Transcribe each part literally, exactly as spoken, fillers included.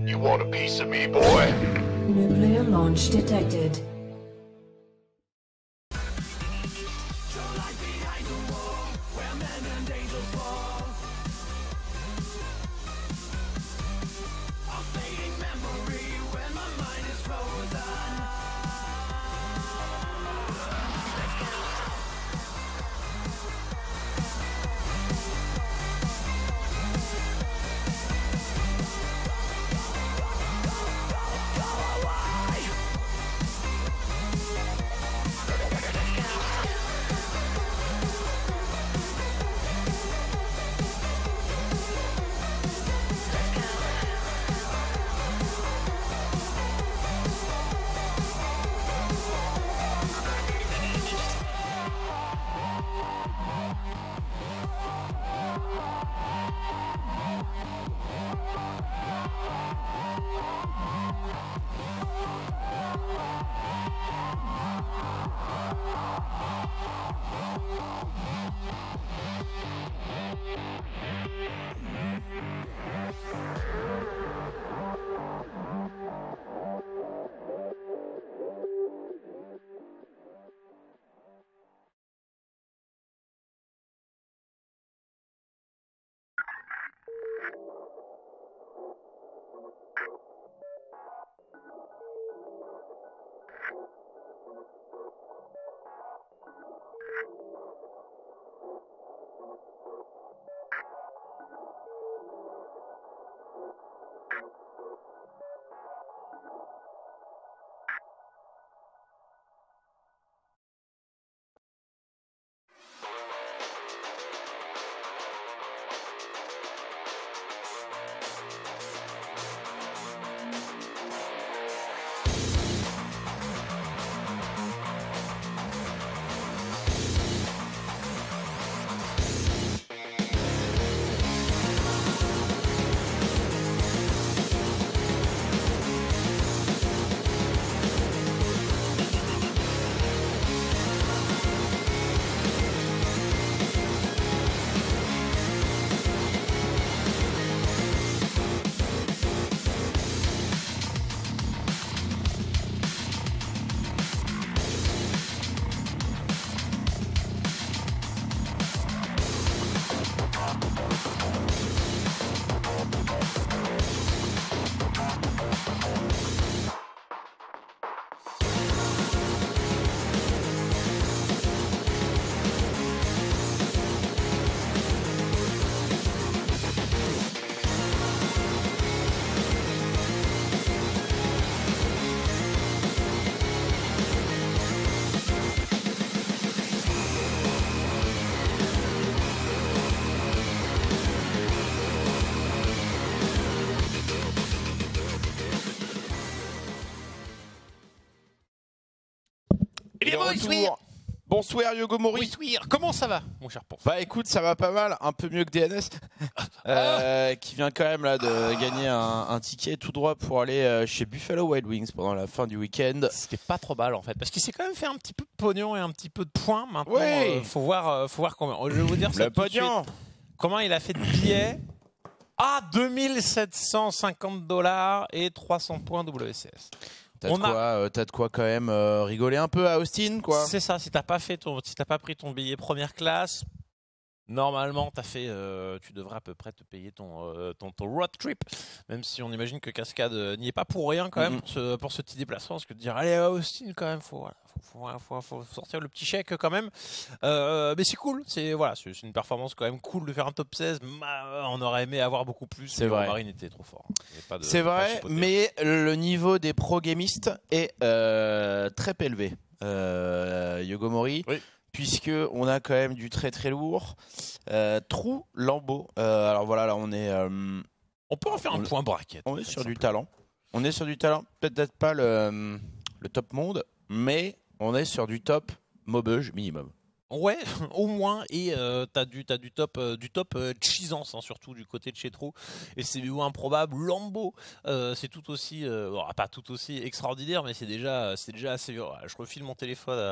You want a piece of me, boy? Nuclear launch detected. Et retour. Bonsoir Yogomori. Bonsoir. Comment ça va, mon cher Ponce? Bah écoute, ça va pas mal, un peu mieux que D N S, euh, qui vient quand même là de gagner un, un ticket tout droit pour aller euh, chez Buffalo Wild Wings pendant la fin du week-end. C'était pas trop mal en fait, parce qu'il s'est quand même fait un petit peu de pognon et un petit peu de points. Maintenant, oui. euh, faut voir, euh, faut voir combien. Je vais vous dire ça le tout de suite. pognon. Comment il a fait de billets? Ah, deux mille sept cent cinquante dollars et trois cents points W C S. T'as de, a... euh, de quoi quand même euh, rigoler un peu à Austin, quoi. C'est ça, si t'as pas fait ton, si t'as pas pris ton billet première classe, normalement t'as fait, euh, tu devrais à peu près te payer ton, euh, ton, ton road trip, même si on imagine que Cascade euh, n'y est pas pour rien quand même, mm-hmm. pour, ce, pour ce petit déplacement, parce que de dire allez à Austin quand même, faut, voilà, faut, faut, faut, faut sortir le petit chèque quand même, euh, mais c'est cool, c'est voilà, c'est une performance quand même cool de faire un top seize, on aurait aimé avoir beaucoup plus, c'est vrai. Marine était trop fort. C'est vrai, mais le niveau des pro-gamistes est euh, très élevé, euh, Yogomori. Oui. Puisque on a quand même du très très lourd. Euh, Trou, Lambeau. Euh, alors voilà, là on est. Euh, on peut en faire un on, point bracket. On est sur du talent. On est sur du talent. Peut-être pas le, le top monde, mais on est sur du top Maubeuge minimum. Ouais, au moins, et euh, t'as du, t'as du top, euh, du top euh, Chisance, hein, surtout du côté de chez Trou, et c'est improbable. Lambeau, euh, c'est tout aussi, euh, bon, pas tout aussi extraordinaire, mais c'est déjà, c'est déjà assez. Je refile mon téléphone à,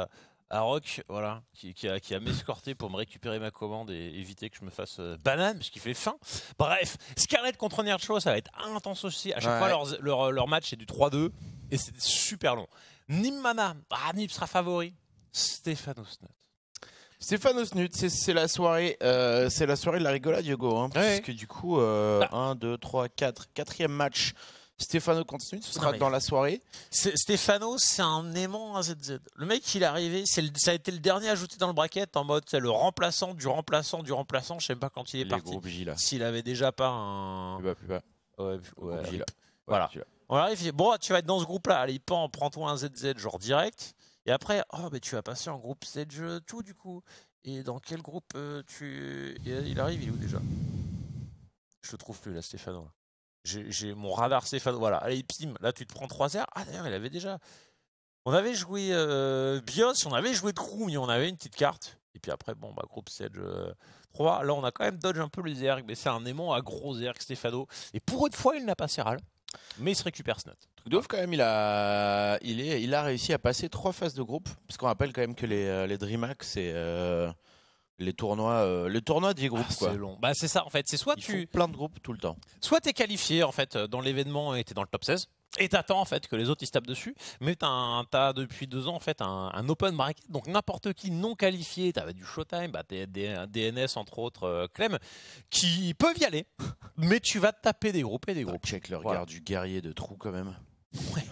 Rock, voilà, qui, qui a, qui a m'escorté pour me récupérer ma commande et éviter que je me fasse euh, banane, parce qu'il fait faim. Bref, Scarlett contre Nercho, ça va être intense aussi. À chaque ouais. fois, leur, leur, leur match est du trois deux et c'est super long. Nimmana, ah, Nip sera favori. Stefanos Nut. Stefanos Nut, c'est la soirée, euh, c'est la soirée de la rigolade, Hugo, hein, ouais. parce que du coup, euh, ah. un, deux, trois, quatre, quatrième match. Stefano contre Nut, ce sera mais... dans la soirée. Stefano, c'est un aimant à Z Z. Le mec, il est arrivé, c'est le, ça a été le dernier ajouté dans le bracket en mode c'est le remplaçant du remplaçant du remplaçant. Je sais pas quand il est Les parti. S'il avait déjà pas un. Plus bas, plus bas. Ouais, ouais, ouais, voilà. Ouais, on arrive, il dit, bon, tu vas être dans ce groupe-là. Allez, prends, prends-toi un Z Z, genre direct. Et après, oh, mais tu vas passer en groupe stage tout du coup. Et dans quel groupe euh, tu. Et il arrive, il est où déjà? Je le trouve plus là, Stefano. J'ai mon radar Stéphane, voilà, allez pim, là tu te prends trois R. Ah d'ailleurs il avait déjà, on avait joué euh, Bios, on avait joué Crew, mais on avait une petite carte. Et puis après bon bah groupe Sage euh, trois, là on a quand même dodge un peu les ergs, mais c'est un aimant à gros ergs Stéphano. Et pour une fois il n'a pas Serral, mais il se récupère Snot. Truc de ouf quand même, il a, il, est, il a réussi à passer trois phases de groupe, parce qu'on rappelle quand même que les, les DreamHack c'est... Euh... Les tournois, euh, les tournois des groupes, ah, quoi. C'est long. Bah c'est ça en fait. C'est soit Ils tu font plein de groupes tout le temps. Soit t'es qualifié en fait dans l'événement et t'es dans le top seize. Et t'attends en fait que les autres ils se tapent dessus. Mais t'as, t'as depuis deux ans en fait un, un open bracket. Donc n'importe qui non qualifié, t'avais du Showtime, bah t'es D N S entre autres, euh, Clem, qui peuvent y aller. Mais tu vas te taper des groupes et des groupes. Ah, check le regard voilà. du guerrier de Trou quand même. Ouais.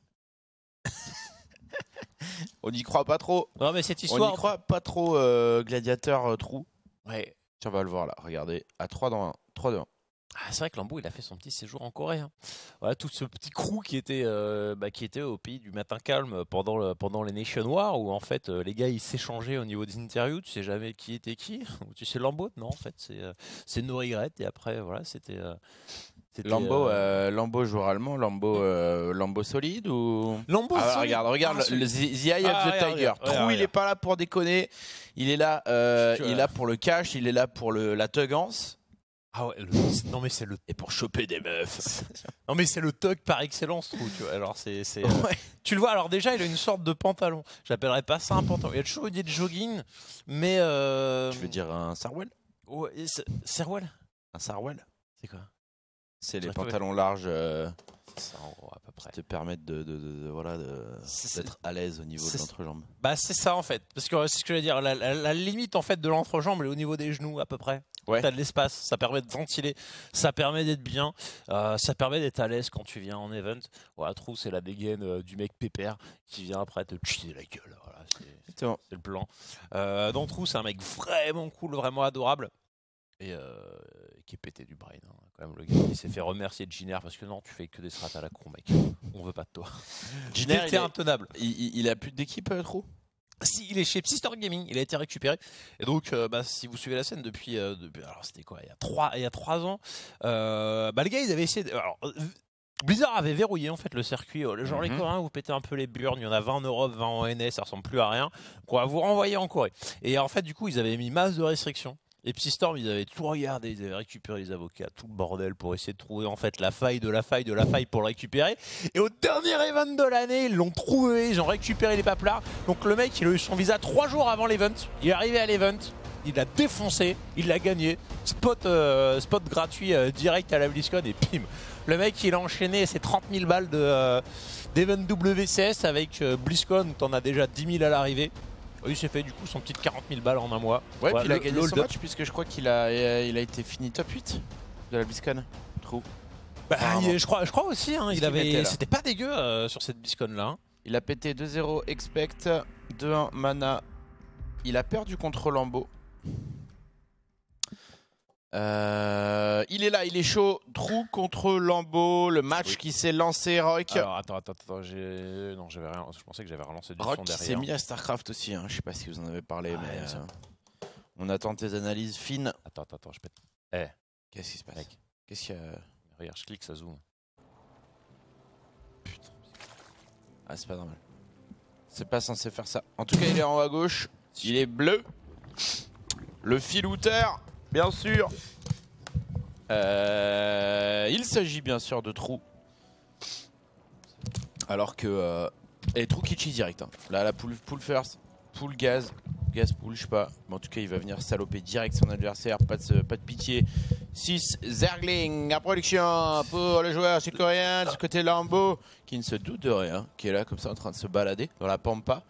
On n'y croit pas trop. Non mais cette histoire. On n'y croit pas trop, euh, gladiateur euh, Trou. Ouais. Tiens, on va le voir là. Regardez, à trois dans un, trois deux un. Ah, c'est vrai que Lambeau il a fait son petit séjour en Corée. Hein. Voilà, tout ce petit crew qui était, euh, bah, qui était au pays du matin calme pendant, le, pendant les Nation Wars où en fait euh, les gars ils s'échangeaient au niveau des interviews. Tu sais jamais qui était qui. Tu sais Lambeau non en fait c'est euh, c'est no regret et après voilà c'était. Euh, Lambeau, euh... euh, Lambeau joueur allemand, Lambeau, euh, Lambeau solide ou Lambeau ah, solide. Regarde, regarde ah, le, the, the Eye ah, of the regarde, Tiger. regarde, Trou, regarde, il est pas là pour déconner. Il est là, euh, il est là pour le cash, il est là pour le, la tugance. Ah ouais, le... non mais c'est le et pour choper des meufs. Non mais c'est le tug par excellence, Trou, tu vois. Alors c'est c'est euh... ouais. Tu le vois alors déjà il a une sorte de pantalon. J'appellerais pas ça un pantalon. Il a toujours dit de jogging, mais euh... tu veux dire un Sarwell? Ouais, Sarwell. Un Sarwell? C'est quoi? C'est les pantalons larges euh, ça, en gros, à peu près. Qui te permettent de, de, de, de voilà d'être à l'aise au niveau de l'entrejambe. Bah c'est ça en fait, parce que c'est ce que je veux dire. La, la, la limite en fait de l'entrejambe elle est au niveau des genoux à peu près. Ouais. T'as de l'espace, ça permet de ventiler, ça permet d'être bien, euh, ça permet d'être à l'aise quand tu viens en event. Voilà, Trou c'est la dégaine euh, du mec pépère qui vient après te chiller la gueule. Voilà, c'est le plan. Euh, donc Trou c'est un mec vraiment cool, vraiment adorable. Et euh, qui est pété du brain. Hein. Quand même, le gars qui s'est fait remercier de Giner parce que non, tu fais que des strats à la con, mec. On veut pas de toi. Giner, il est intenable. Il, il a plus d'équipe, euh, Trou? Si, il est chez Psystor Gaming, il a été récupéré. Et donc, euh, bah, si vous suivez la scène depuis, euh, depuis alors c'était quoi, il y a trois, il y a trois ans, euh, bah les gars, ils avaient essayé. De, alors, Blizzard avait verrouillé en fait le circuit. Genre mm-hmm. Les Coréens, vous pétez un peu les burnes. Il y en a vingt en Europe, vingt en N S, ça ressemble plus à rien. Donc on va vous renvoyer en Corée. Et en fait, du coup, ils avaient mis masse de restrictions. Et Psystorm, ils avaient tout regardé, ils avaient récupéré les avocats, tout le bordel pour essayer de trouver en fait la faille de la faille de la faille pour le récupérer. Et au dernier event de l'année, ils l'ont trouvé, ils ont récupéré les paplards. Donc le mec, il a eu son visa trois jours avant l'event. Il est arrivé à l'event, il l'a défoncé, il l'a gagné. Spot, euh, spot gratuit euh, direct à la BlizzCon et pim. Le mec, il a enchaîné ses trente mille balles de, euh, d'event W C S avec euh, BlizzCon où t'en as déjà dix mille à l'arrivée. Il s'est fait du coup son petit quarante mille balles en un mois. Ouais, ouais puis il a gagné son match puisque je crois qu'il a, il a été fini top huit de la BlizzCon. Trou. Bah, il, je, crois, je crois aussi, hein, il avait, c'était pas dégueu euh, sur cette BlizzCon là. Hein. Il a pété deux zéro expect, deux un mana. Il a perdu contre Lambeau. Euh, il est là, il est chaud. Trou contre Lambeau, le match oui. qui s'est lancé. Rock. Alors attends, attends, attends, j'ai... non, j'avais rien. Je pensais que j'avais relancé du Rock son derrière. Rock s'est mis à StarCraft aussi. Hein. Je sais pas si vous en avez parlé, ah, mais euh, on attend tes analyses fines. Attends, attends, attends, je pète. Eh, hey. Qu'est-ce qui se passe? Qu'est-ce qu'il y a? Regarde, je clique, ça zoom. Putain. Ah, c'est pas normal. C'est pas censé faire ça. En tout cas, il est en haut à gauche. Il est bleu. Le filouteur. Bien sûr. Euh, il s'agit bien sûr de Trou. Alors que... Euh, et Trou Kichi direct. Hein. Là, la pool, pool first. pool gaz. Gaz pool, je sais pas. Mais en tout cas, il va venir saloper direct son adversaire. Pas de, pas de pitié. six Zergling en production pour le joueur sud-coréen de ce côté Lambeau, qui ne se doute de rien, qui est là comme ça en train de se balader dans la pampa.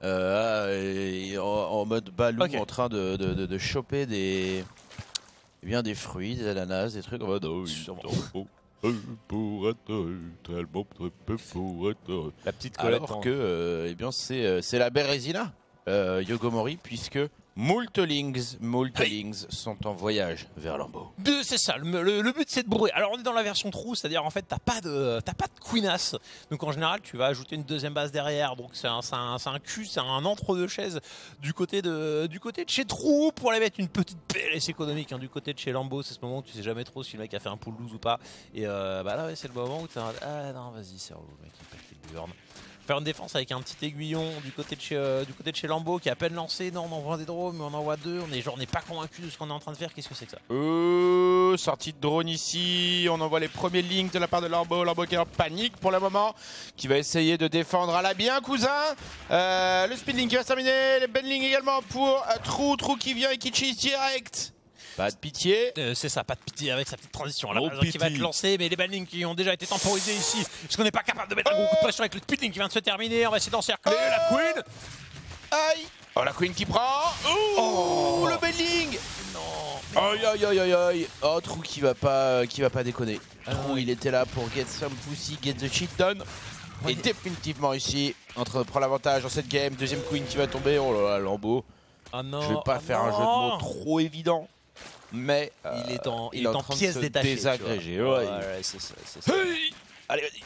Euh, et en, en mode balou, okay. En train de, de, de, de choper des, eh bien, des fruits, des ananas, des trucs en mode. Oh, pour être tellement très peu pour être. La petite colette. Alors que euh, eh bien c'est euh, c'est la Bérésina, euh, Yogomori, puisque Moultelings, Moultelings sont en voyage vers Lambeau. C'est ça, le, le, le but c'est de bourrer. Alors on est dans la version trou, c'est-à-dire en fait t'as pas de t'as pas de queenass. Donc en général tu vas ajouter une deuxième base derrière. Donc c'est un, un, un cul, c'est un entre-deux chaises du côté de du côté de chez Trou pour aller mettre une petite P L S économique. Hein. Du côté de chez Lambeau, c'est ce moment où tu sais jamais trop si le mec a fait un pool douze ou pas. Et euh, bah là ouais, c'est le moment où t'as un... Ah non vas-y c'est relou mec, il pète les burnes. Faire une défense avec un petit aiguillon du côté de chez, euh, du côté de chez Lambeau qui est à peine lancé. Non, on envoie des drones, mais on envoie deux. On est genre, on n'est pas convaincu de ce qu'on est en train de faire. Qu'est-ce que c'est que ça? euh, Sortie de drone ici. On envoie les premiers links de la part de Lambeau. Lambeau qui est en panique pour le moment, qui va essayer de défendre à la bien, cousin. Euh, le speedling qui va se terminer. Les bendling également pour euh, Trou. Trou qui vient et qui cheese direct. Pas de pitié. Euh, c'est ça, pas de pitié avec sa petite transition. La oh, qui va être lancée, mais les bendings qui ont déjà été temporisés ici. Est-ce qu'on n'est pas capable de mettre oh. un gros coup de pression avec le speedling qui vient de se terminer? On va essayer d'encercler oh. la Queen. Aïe. Oh, la Queen qui prend. Oh, oh. Le bending. Non. Aïe, aïe, aïe, aïe, aïe. Oh, Trou qui va pas, qui va pas déconner. Ah, Trou, il était là pour get some pussy, get the shit done. Et définitivement ici, en train de prendre l'avantage dans cette game. Deuxième Queen qui va tomber. Oh là là, Lambeau. Ah non. Je vais pas ah faire non. un jeu de mots trop évident. Mais euh, il est en, il il est est en, en train pièces de se détachées. Désagréger. Ouais, ouais, ouais, ouais c'est ça. ça. Hey allez, vas-y.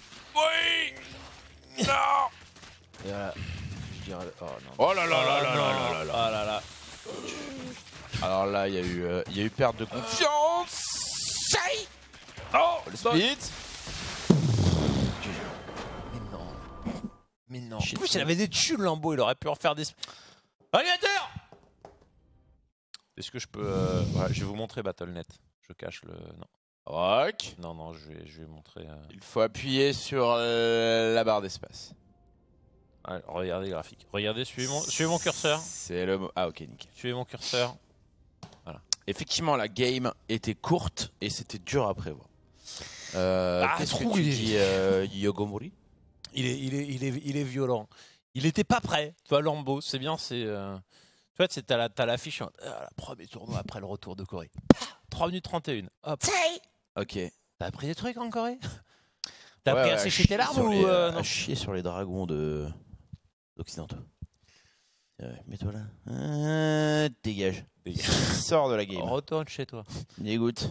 Oui. Non. Et voilà. Je dirais. Oh non. Oh là là là là là là là. Oh là là. Alors là, il y a eu, euh, il y a eu perte de confiance. Oh, le speed. Mais non. Mais non. En plus, il avait des tubes Lambeau. Il aurait pu en faire des. Aviateur. Est-ce que je peux... Euh... Ouais, je vais vous montrer Battle point net. Je cache le... Non. Rock. Non, non, je vais, je vais montrer... Euh... Il faut appuyer sur euh, la barre d'espace. Ouais, regardez les graphiques. Regardez, suivez mon, suivez mon curseur. C'est le... Ah, ok, nickel. Suivez mon curseur. Voilà. Effectivement, la game était courte et c'était dur à prévoir. Euh, ah, Qu'est-ce que tu dis, euh, Yogomori? il est, il, est, il, est, il est violent. Il était pas prêt. Tu vois, Lambeau, c'est bien, c'est... Euh... Tu vois, t'as l'affiche, la, ah, la premier tournoi après le retour de Corée. trois minutes trente et une. Hop. Ok. T'as appris des trucs en Corée? T'as ouais, appris ouais, à sécher tes larmes ou les, euh, non à chier sur les dragons de d'occidentaux. Ouais, mets-toi là. Euh, dégage. dégage. Sors de la game. Retourne chez toi. Dégoûte.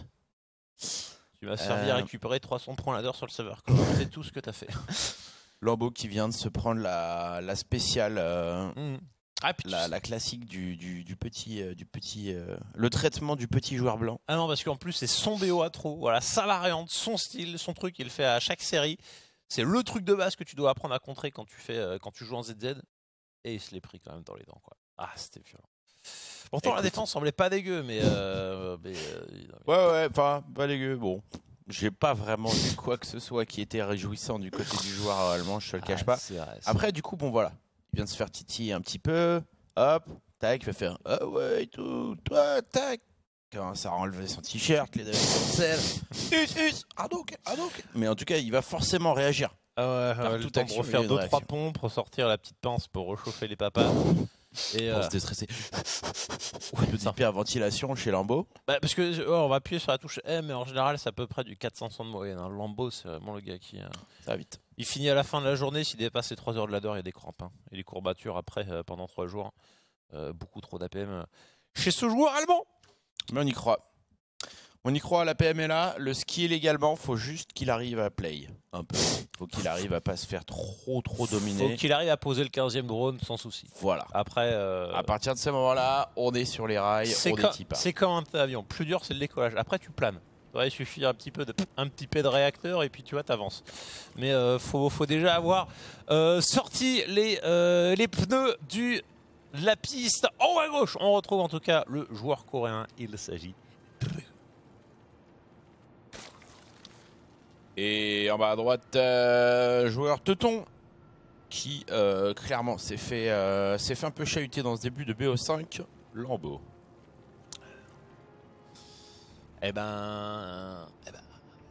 Tu m'as servi euh... à récupérer trois cents points ladder sur le serveur. C'est tout ce que t'as fait. Lambeau qui vient de se prendre la, la spéciale. Euh... Mm. Ah, la, la classique du, du, du petit, euh, du petit euh, le traitement du petit joueur blanc. Ah non, parce qu'en plus c'est son B O à trop, voilà, sa variante, son style, son truc, il le fait à chaque série. C'est le truc de base que tu dois apprendre à contrer quand tu fais, euh, quand tu joues en Z Z. Et il se l'est pris quand même dans les dents, quoi. Ah, c'était violent. Pourtant écoute, la défense semblait pas dégueu, mais, euh, mais euh, ouais ouais, enfin pas dégueu. Bon, j'ai pas vraiment vu quoi que ce soit qui était réjouissant du côté du joueur allemand, je te le cache ah, pas. Vrai, après du coup bon voilà. Il vient de se faire titiller un petit peu, hop, tac, il va faire ah ouais et tout, toi, tac. Quand ça a enlevé son t-shirt, les deux sel, us, us, ah donc, ah donc. Mais en tout cas, il va forcément réagir. Ah ouais, ouais, le temps de refaire deux trois pompes, ressortir la petite pince pour réchauffer les papas. Et pour euh... se déstresser. Un peu d'hyperventilation chez Lambeau. Bah parce que oh, on va appuyer sur la touche M, mais en général, c'est à peu près du quatre cents de moyenne. Hein. Lambeau, c'est vraiment le gars qui. Euh... Ça va vite. Il finit à la fin de la journée, s'il dépasse les trois heures de ladder, il y a des crampes. Hein. Et les courbatures après, euh, pendant trois jours. Euh, beaucoup trop d'A P M chez ce joueur allemand. Mais on y croit. On y croit, la P M est là. Le skill également, faut juste qu'il arrive à play un peu. Faut qu'il arrive à pas se faire trop trop dominer. Faut qu'il arrive à poser le quinzième drone sans souci. Voilà. Après, euh... à partir de ce moment-là, on est sur les rails, on est type. C'est comme un avion. Plus dur, c'est le décollage. Après, tu planes. Ouais, il suffit un petit peu de un petit peu de réacteur et puis tu vois, t'avances. Mais euh, faut faut déjà avoir euh, sorti les euh, les pneus du de la piste en haut à gauche. On retrouve en tout cas le joueur coréen. Il s'agit. Et en bas à droite, euh, joueur teuton qui euh, clairement s'est fait, euh, s'est fait un peu chahuter dans ce début de B O cinq. Lambeau. Eh ben... Eh ben...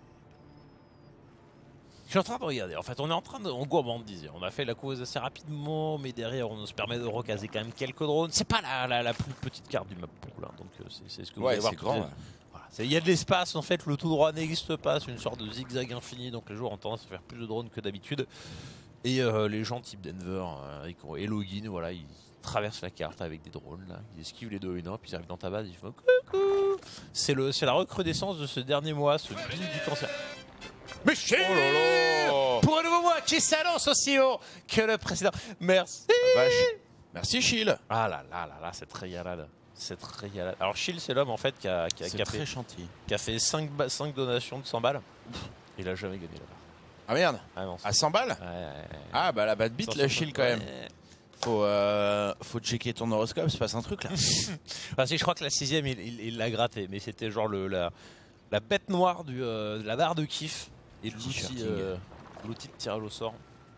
Je suis en train de regarder. En fait, on est en train de... On gourmandise. On a fait la cause assez rapidement, mais derrière, on se permet de recaser quand même quelques drones. C'est pas la, la, la plus petite carte du map pool, hein, donc c'est ce que vous Ouais, allez voir. c'est grand. Voilà. Il y a de l'espace, en fait, le tout droit n'existe pas. C'est une sorte de zigzag infini, donc les joueurs ont tendance à faire plus de drones que d'habitude. Et euh, les gens type Denver euh, et login, voilà, ils traversent la carte avec des drones, là. Ils esquivent les deux une, puis ils arrivent dans ta base, ils font coucou. C'est la recrudescence de ce dernier mois, ce build du cancer. Mais chier Oh là là. Pour un nouveau mois qui s'annonce aussi haut que le précédent. Merci. Vache. Merci Chill. Ah là là là là, c'est très galade. C'est très galade. Alors Chill, c'est l'homme en fait qui a, qui a, qui a très fait, gentil. qui a fait cinq, cinq donations de cent balles. Il a jamais gagné là-bas. Ah merde. Ah non, À cent balles. ouais, ouais, ouais. Ah bah la bad beat le Chill quand même. Ouais. Faut, euh, faut checker ton horoscope, c'est pas un truc là. Parce que je crois que la sixième, il l'a il, il gratté, mais c'était genre le, la, la bête noire du, euh, de la barre de kiff et de l'outil euh, l'outil de tirage au sort.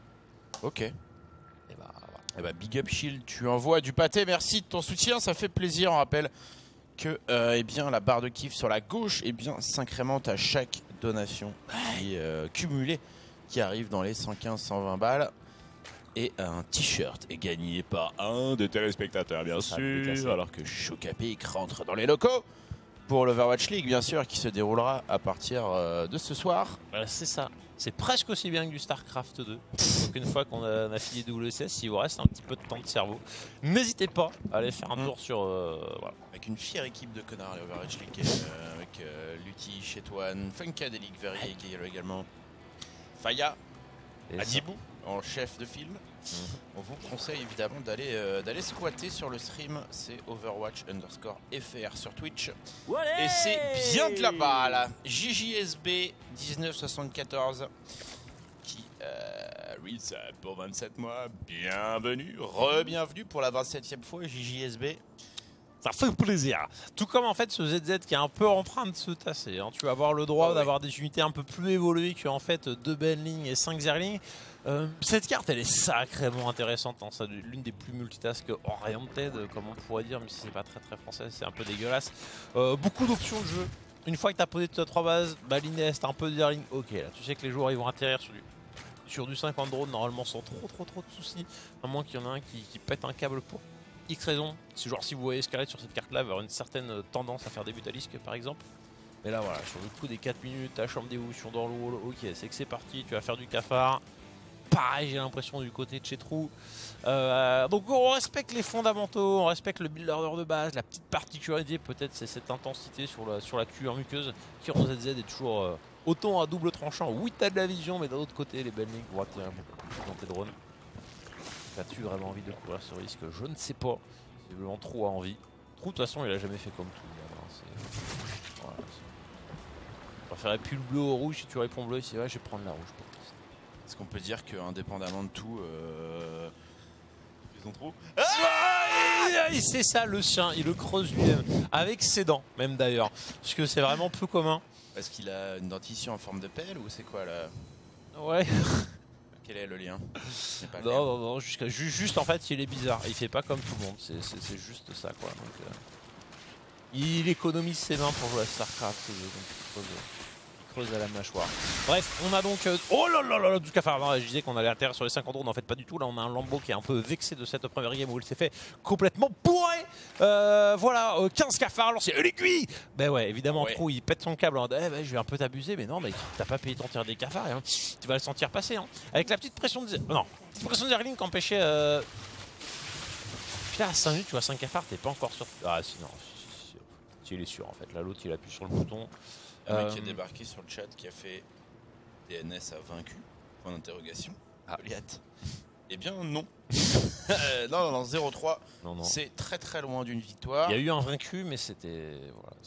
Ok. Et bah, voilà. Eh bah, big up Shield, tu envoies du pâté, merci de ton soutien, ça fait plaisir. On rappelle que euh, eh bien, la barre de kiff sur la gauche eh bien, s'incrémente à chaque donation qui est euh, cumulée, qui arrive dans les cent quinze cent vingt balles. Et un t-shirt est gagné par un de téléspectateurs, bien Ça, sûr, déclassé. alors que Chocapic rentre dans les locaux pour l'Overwatch League, bien sûr, qui se déroulera à partir euh, de ce soir. Voilà, c'est ça. C'est presque aussi bien que du StarCraft deux. Donc une fois qu'on a, on a fini W C S, s'il vous reste un petit peu de temps de cerveau, n'hésitez pas à aller faire un tour sur... Euh, voilà. Avec une fière équipe de connards, l'Overwatch League, euh, avec euh, Lutti, Chetouane, Funkadelic, Verrier qui est là également, Faya, Et Adibou en chef de file. Mhm. On vous conseille évidemment d'aller euh, d'aller squatter sur le stream, c'est Overwatch underscore F R sur Twitch. Et c'est bien de là-bas là, J J S B dix-neuf soixante-quatorze qui euh, resub pour vingt-sept mois. Bienvenue, re-bienvenue pour la vingt-septième fois J J S B. Ça fait plaisir. Tout comme en fait ce Z Z qui est un peu en train de se tasser. Hein. Tu vas avoir le droit Ah ouais. d'avoir des unités un peu plus évoluées que en fait deux Benling et cinq Zerling. Euh, cette carte elle est sacrément intéressante. Hein. C'est l'une des plus multitask oriented, comme on pourrait dire, même si c'est pas très très français, c'est un peu dégueulasse. Euh, beaucoup d'options de jeu. Une fois que tu as posé tes trois bases, bah l'Inest, un peu de Zerling, ok là tu sais que les joueurs ils vont atterrir sur du, sur du cinquante drones normalement sans trop trop trop de soucis. À moins qu'il y en a un qui, qui pète un câble pour X raison, c'est genre si vous voyez Scarlet sur cette carte là, il va avoir une certaine tendance à faire des Butalisques par exemple. Mais là voilà, sur le coup des quatre minutes, ta chambre d'évolution dans le wall, ok c'est que c'est parti, tu vas faire du cafard. Pareil j'ai l'impression du côté de chez Trou. Euh, donc on respecte les fondamentaux, on respecte le build order de base, la petite particularité peut-être c'est cette intensité sur la, sur la cuir muqueuse qui en Z Z est toujours euh, autant à double tranchant. Oui t'as de la vision mais d'un autre côté les Benling vont attirer beaucoup plus dans tes drones. As-tu vraiment envie de courir ce risque? Je ne sais pas. Visiblement Trou a envie. Trou de toute façon il a jamais fait comme tout. Hein. Voilà, je préférerais plus le bleu au rouge. Si tu réponds bleu, c'est vrai, je vais prendre la rouge. Est-ce qu'on peut dire qu'indépendamment de tout, euh... ils ont trop C'est ça le chien, il le creuse lui-même. Avec ses dents même d'ailleurs. Parce que c'est vraiment peu commun. Est-ce qu'il a une dentition en forme de pelle ou c'est quoi là? Ouais. Quel est le lien? C'est pas le Non, lien. non, non, juste, juste en fait il est bizarre. Il fait pas comme tout le monde, c'est juste ça quoi. Donc, euh, il économise ses mains pour jouer à StarCraft. Donc, il creuse, il creuse à la mâchoire. Bref, on a donc... Euh, oh là là là là, du cafard. Non, je disais qu'on allait atterrir sur les cinquante drones, en fait pas du tout. Là on a un Lambeau qui est un peu vexé de cette première game où il s'est fait complètement bourré. Euh, voilà, euh, quinze cafards lancés. Euh, L'aiguille. Ben ouais, évidemment, Ouais. Trou il pète son câble. En... Eh ben, je vais un peu t'abuser, mais non, mais t'as pas payé ton tir des cafards. Hein. Tu vas le sentir passer. Hein. Avec la petite pression de... Non, petite pression de Zerling qui empêchait... Euh... Puis là, à cinq minutes, tu vois cinq cafards, t'es pas encore sûr. Ah si, non. Si, si, si. Si, il est sûr en fait. Là, l'autre il appuie sur le bouton. Un mec Euh, qui a débarqué sur le chat qui a fait D N S a vaincu? Point d'interrogation. Ah. Goliath. Eh bien non. Euh, non, non, non, zéro trois. Non, non. C'est très très loin d'une victoire. Il y a eu un vaincu, mais c'était. Voilà.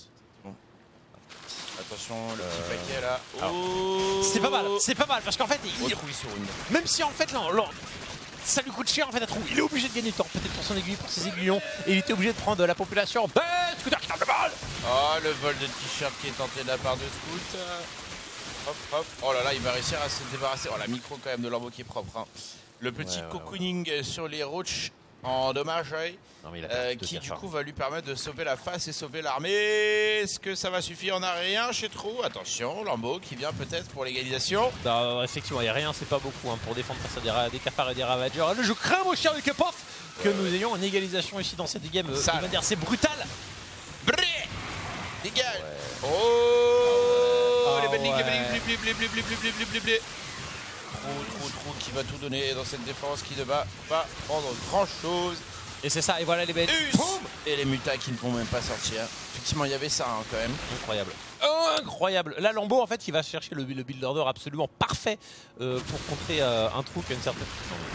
Attention, le Euh, petit paquet là. alors, Oh, C'est pas mal, c'est pas mal parce qu'en fait, il- Retrouvé sur une. même si en fait, là, là, ça lui coûte cher en fait à Trou, il est obligé de gagner du temps, peut-être pour son aiguille, pour ses aiguillons, et il était obligé de prendre la population. Ben, scooter qui tape le bal. Oh, le vol de t-shirt qui est tenté de la part de Scout. Hop, hop. Oh là là, il va réussir à se débarrasser. Oh, la micro quand même de Lambeau qui est propre. Hein. Le petit Ouais, ouais, cocooning ouais. sur les roaches en dommage, ouais. Non, mais il a Euh, qui du coup va lui permettre de sauver la face et sauver l'armée. Est-ce que ça va suffire? On n'a rien chez Trou. Attention, Lambeau qui vient peut-être pour l'égalisation. Non, effectivement, il n'y a rien, c'est pas beaucoup hein, pour défendre face à des, des cafards et des ravagers. Là, je crains, mon cher Lukepoff, que nous ayons une égalisation ici dans cette game euh, de manière assez brutale. Brrr dégage. Ouais. Oh, oh les belles ligues, ouais. les belles ligues, blé, blé, blé, blé, blé, blé, blé, blé, blé. Trou, Trou, Trou qui va tout donner dans cette défense qui ne va pas prendre grand chose. Et c'est ça, et voilà les bêtes. Et les mutas qui ne vont même pas sortir. Effectivement, il y avait ça hein, quand même. Incroyable. Oh, incroyable. Là, Lambeau, en fait, il va chercher le, le build order absolument parfait euh, pour contrer euh, un trou qui a une certaine.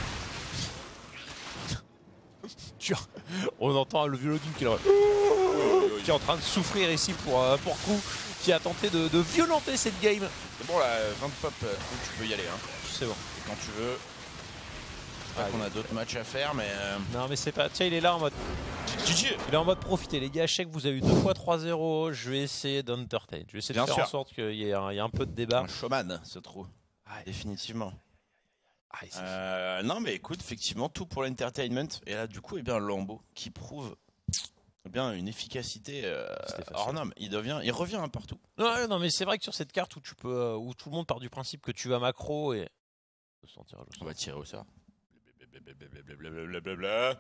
On entend le violon qui, qui est en train de souffrir ici pour, euh, pour coup, qui a tenté de, de violenter cette game. C'est bon, là, vingt pop, euh, tu peux y aller. Hein. C'est bon. Et quand tu veux. Ah, qu'on a d'autres matchs à faire, mais. Euh... Non, mais c'est pas. Tiens, il est là en mode. Il est en mode profiter, les gars. Je sais que vous avez eu deux fois trois zéro. Je vais essayer d'entertain. Je vais essayer Bien de faire sûr. en sorte qu'il y, y ait un peu de débat. Un showman, ce trou. Ah, définitivement. Ah, euh, non, mais écoute, effectivement, tout pour l'entertainment. Et là, du coup, eh bien, Lambeau qui prouve eh bien, une efficacité euh, hors norme. Il, devient, il revient un partout. Non, non mais c'est vrai que sur cette carte où, tu peux, où tout le monde part du principe que tu vas macro et. On va tirer au sort. Blablabla.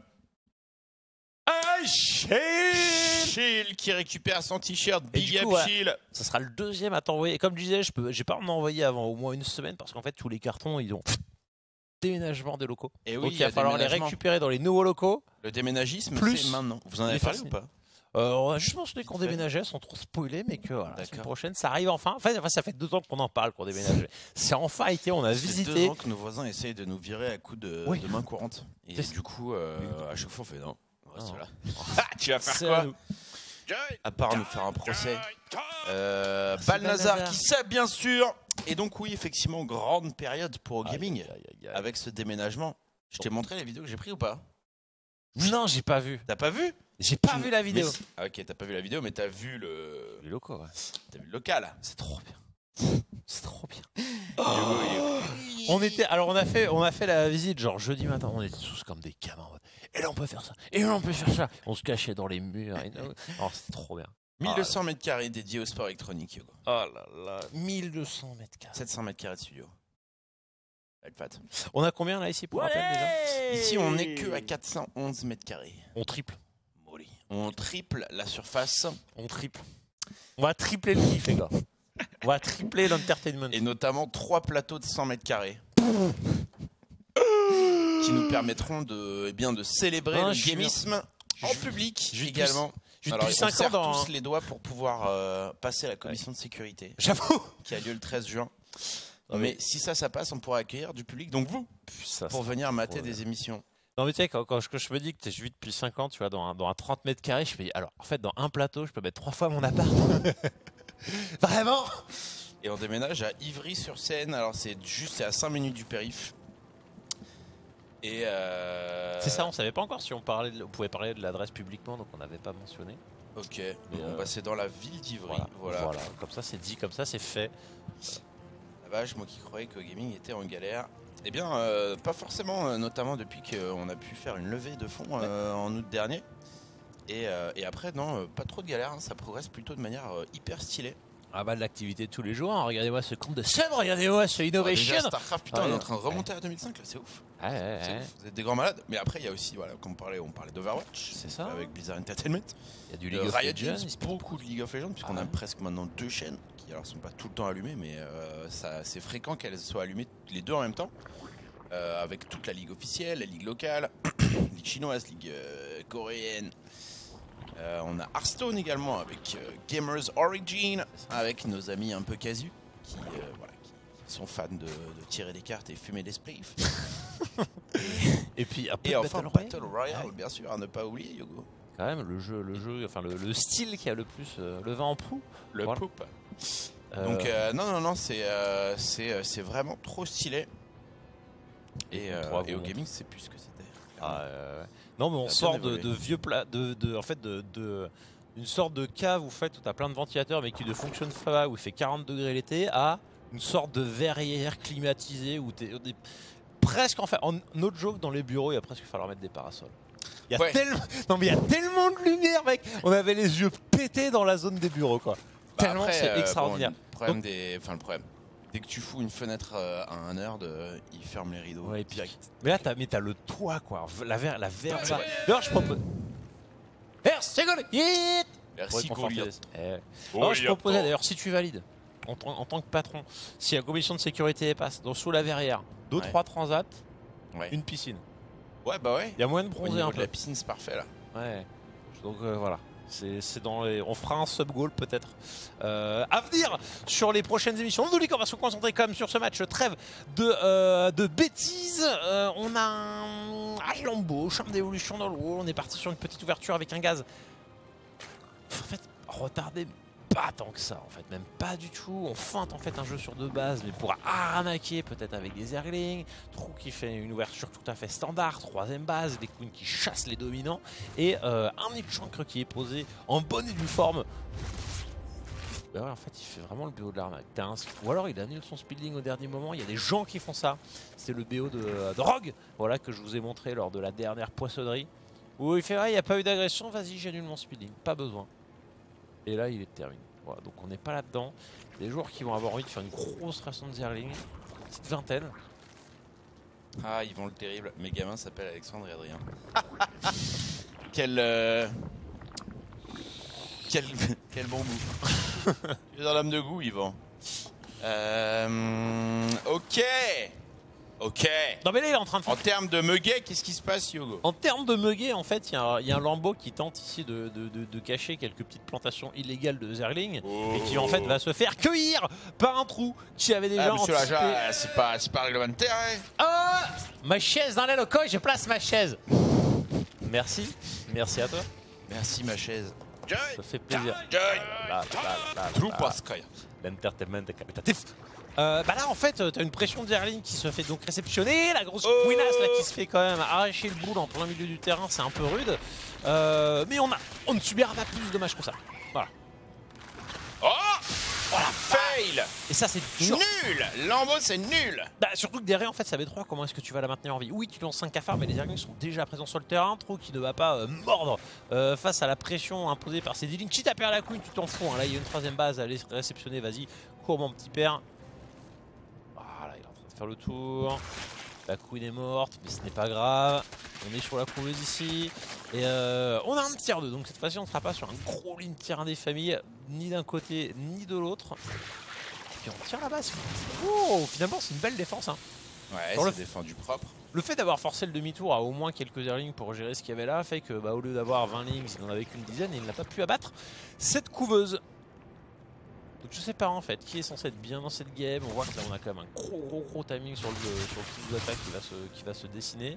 Ah, Shield Shield qui récupère son t-shirt Big Up coup, Shield. Ouais, ça sera le deuxième à t'envoyer. Et comme je disais, je peux, j'ai pas en envoyé avant au moins une semaine parce qu'en fait tous les cartons ils ont déménagement des locaux. Et oui, donc il va falloir les récupérer dans les nouveaux locaux. Le déménagisme plus c'est maintenant. Vous en avez parlé ou pas? Euh, on a juste mentionné qu'on déménageait sans trop spoiler, mais que voilà, la semaine prochaine ça arrive enfin. Enfin, enfin ça fait deux ans qu'on en parle qu'on déménageait. C'est enfin été, on a visité. C'est deux ans que nos voisins essayent de nous virer à coups de, oui. de main courante. Et du coup, euh, à chaque fois on fait non. On reste là. Ah, tu vas faire quoi? À part nous faire un procès. Euh, Balnazar qui sait bien sûr. Et donc oui, effectivement, grande période pour gaming aïe, aïe, aïe, aïe. Avec ce déménagement. Je t'ai montré les vidéos que j'ai prises ou pas? Non, j'ai pas vu. T'as pas vu? J'ai pas vu la vidéo. Mais, ah ok, t'as pas vu la vidéo, mais t'as vu le... Les locaux, ouais. T'as vu le local. C'est trop bien. C'est trop bien. Oh on était, alors on a fait, on a fait la visite genre jeudi matin. On était tous comme des gamins. Et là on peut faire ça. Et là on peut faire ça. On se cachait dans les murs. Et... Oh, c'était trop bien. mille deux cents mètres carrés dédiés au sport électronique, Yogo. Oh là là. mille deux cents mètres carrés. sept cents mètres carrés de studio. Fat. On a combien là ici pour ouais rappel déjà? Ici on n'est que à quatre cent onze mètres carrés. On triple. Molly. On triple la surface. On triple. On va tripler le kiff les gars. On va tripler l'entertainment. Et notamment trois plateaux de cent mètres carrés. Qui nous permettront de, eh bien, de célébrer ah, le gamisme en je, public je, également. Je Alors, on serre dans... tous un... les doigts pour pouvoir euh, passer à la commission ouais. de sécurité. J'avoue. Qui a lieu le treize juin. Non, mais, mais si ça, ça passe, on pourra accueillir du public, donc vous, ça, pour venir mater des émissions. Non mais tu sais, quand, quand, je, quand je me dis que tu es joué depuis cinq ans, tu vois, dans un, dans un trente mètres carrés, je me dis, alors en fait, dans un plateau, je peux mettre trois fois mon appart. Vraiment. Et on déménage à Ivry-sur-Seine, alors c'est juste à cinq minutes du périph'. Et euh... c'est ça, on savait pas encore si on, parlait de, on pouvait parler de l'adresse publiquement, donc on n'avait pas mentionné. Ok, mais bon, euh... bah, c'est dans la ville d'Ivry. Voilà, voilà. voilà, comme ça c'est dit, comme ça c'est fait. La vache, moi qui croyais que gaming était en galère. Eh bien, euh, pas forcément, euh, notamment depuis qu'on a pu faire une levée de fonds euh, en août dernier. Et, euh, et après, non, euh, pas trop de galère, hein, ça progresse plutôt de manière euh, hyper stylée. Ah bah de l'activité de tous les jours, hein. Regardez-moi ce compte de sub, regardez-moi ce Innovation. Ah, Starcraft, putain, ah, on est en train de remonter ouais. à deux mille cinq, là, c'est ouf. Ah, ouais, ouais. ouf. Vous êtes des grands malades. Mais après, il y a aussi, voilà, comme on parlait, on parlait d'Overwatch. C'est ça. Avec Blizzard Entertainment. Il y a du League of Riot Legends. Games, beaucoup de League of Legends, puisqu'on ah, a ouais. presque maintenant deux chaînes, qui alors sont pas tout le temps allumées, mais euh, c'est fréquent qu'elles soient allumées les deux en même temps. Euh, avec toute la ligue officielle, la ligue locale, ligue chinoise, ligue euh, coréenne. Euh, on a Hearthstone également avec euh, Gamers Origin, avec nos amis un peu casus qui, euh, voilà, qui sont fans de, de tirer des cartes et fumer des spliffs. et, et puis un peu et de enfin Battle Battle Royale, Royale, bien sûr, à ne pas oublier, Yogo. Quand même le jeu, le jeu, enfin le, le style qui a le plus euh, le vent en poupe. Le voilà. poupe. Euh... Donc euh, non non non, c'est euh, c'est c'est vraiment trop stylé. Et, euh, et au gaming, c'est plus ce que c'était. Ah, euh, non, mais on sort de, de vieux plats, de, de, en fait, de, de, une sorte de cave où, fait, où tu as plein de ventilateurs mais qui ne fonctionnent pas, où il fait quarante degrés l'été, à une sorte de verrière climatisée où tu es presque en fait, en autre joke dans les bureaux, il va presque falloir mettre des parasols. Il y a Ouais. tellement, non mais il y a tellement de lumière, mec. On avait les yeux pétés dans la zone des bureaux, quoi. Bah Tellement après, c'est euh, extraordinaire. bon, le problème Donc- des, enfin le problème. Dès que tu fous une fenêtre euh, à un nerd, euh, il ferme les rideaux Ouais, et puis- direct. Mais là, t'as, mais t'as le toit, quoi. La verre, la verre. Ouais, ça. ouais. D'ailleurs, je propose. Merci, Hit. Merci Goliath. Eh. Alors, je Goliath. proposais d'ailleurs, si tu valides, en, tant- en tant que patron, si la commission de sécurité est passe, dans sous la verrière, deux Ouais. trois transats, Ouais. une piscine. Ouais bah ouais. Il y a moyen de Au bronzer niveau un de peu. la piscine c'est parfait là. Ouais. Donc euh, voilà. C'est c'est dans les... On fera un sub-goal peut-être euh, à venir sur les prochaines émissions. Dans tous les cas, on va se concentrer quand même sur ce match. Trêve de, euh, de bêtises. Euh, on a un ah, Lambeau, chambre d'évolution dans le haut. On est parti sur une petite ouverture avec un gaz. En fait, retardé pas tant que ça. En fait, même pas du tout. On feinte en fait un jeu sur deux bases, mais pour arnaquer peut-être avec des Zerglings. Trou qui fait une ouverture tout à fait standard. Troisième base, des Queens qui chassent les dominants. Et euh, un Nichancre qui est posé en bonne et due forme. Bah ouais, en fait, il fait vraiment le B O de l'arnaque. T'as un- Ou alors il annule son speeding au dernier moment. Il y a des gens qui font ça. C'est le B O de, de Rogue, voilà, que je vous ai montré lors de la dernière poissonnerie. Où il fait ah, il n'y a pas eu d'agression, vas-y, j'annule mon speeding. Pas besoin. Et là, il est terminé. Voilà, donc on n'est pas là-dedans. Des joueurs qui vont avoir envie de faire une grosse ration de Zerling. Une petite vingtaine. Ah ils vont le terrible. Mes gamins s'appellent Alexandre et Adrien. Quel euh... quel quel bon goût. Tu es dans l'âme de goût Yvan. Euh... Ok. Ok. Non mais là, il est en train de faire... En termes de muguet, qu'est-ce qui se passe Yogo? En termes de muguet, en fait, il y, a un- il y a un Lambeau qui tente ici de, de- de- de cacher quelques petites plantations illégales de Zerling. Et qui en fait va se faire cueillir par un trou qui avait déjà Ah monsieur anticipé. l'agent, c'est pas, c'est pas réglementaire hein. Oh, ma chaise dans les locaux, je place ma chaise. Merci, merci à toi. Merci ma chaise. Ça fait plaisir. Joy. Là, là, là, là, True là. Pascal. L'entertainment est qualitatif. Euh, bah là en fait t'as une pression de Zerling qui se fait donc réceptionner, la grosse Oh Queenasse là qui se fait quand même arracher le boule en plein milieu du terrain, c'est un peu rude. Euh, mais on a on ne subira pas plus de dommages que ça. Voilà. Oh Voilà, fail. Et ça c'est dur. Nul. Lambeau c'est nul. Bah, surtout que derrière en fait ça B trois, comment est-ce que tu vas la maintenir en vie? Oui tu lances cinq cafards mais les Zerglings sont déjà présents sur le terrain, Trou qui ne va pas euh, mordre euh, face à la pression imposée par ces dealings. Si t'as perdu la queen tu t'en fous, hein. Là il y a une troisième base, allez réceptionner, vas-y, cours mon petit père. Voilà, il est en train de faire le tour. La queen est morte, mais ce n'est pas grave. On est sur la couveuse ici. Et euh, on a un tiers deux, donc cette fois-ci on ne sera pas sur un gros ligne terrain des familles, ni d'un côté ni de l'autre. Et puis on tire la base. Oh, finalement c'est une belle défense, hein. Ouais, Dans c'est le- défendu propre. Le fait d'avoir forcé le demi-tour à au moins quelques airlings pour gérer ce qu'il y avait là fait que bah, au lieu d'avoir vingt lignes, il n'en avait qu'une dizaine et il n'a pas pu abattre cette couveuse. Donc je sais pas en fait qui est censé être bien dans cette game. On voit que là on a quand même un gros gros gros timing sur le, sur le type d'attaque qui va se, qui va se dessiner.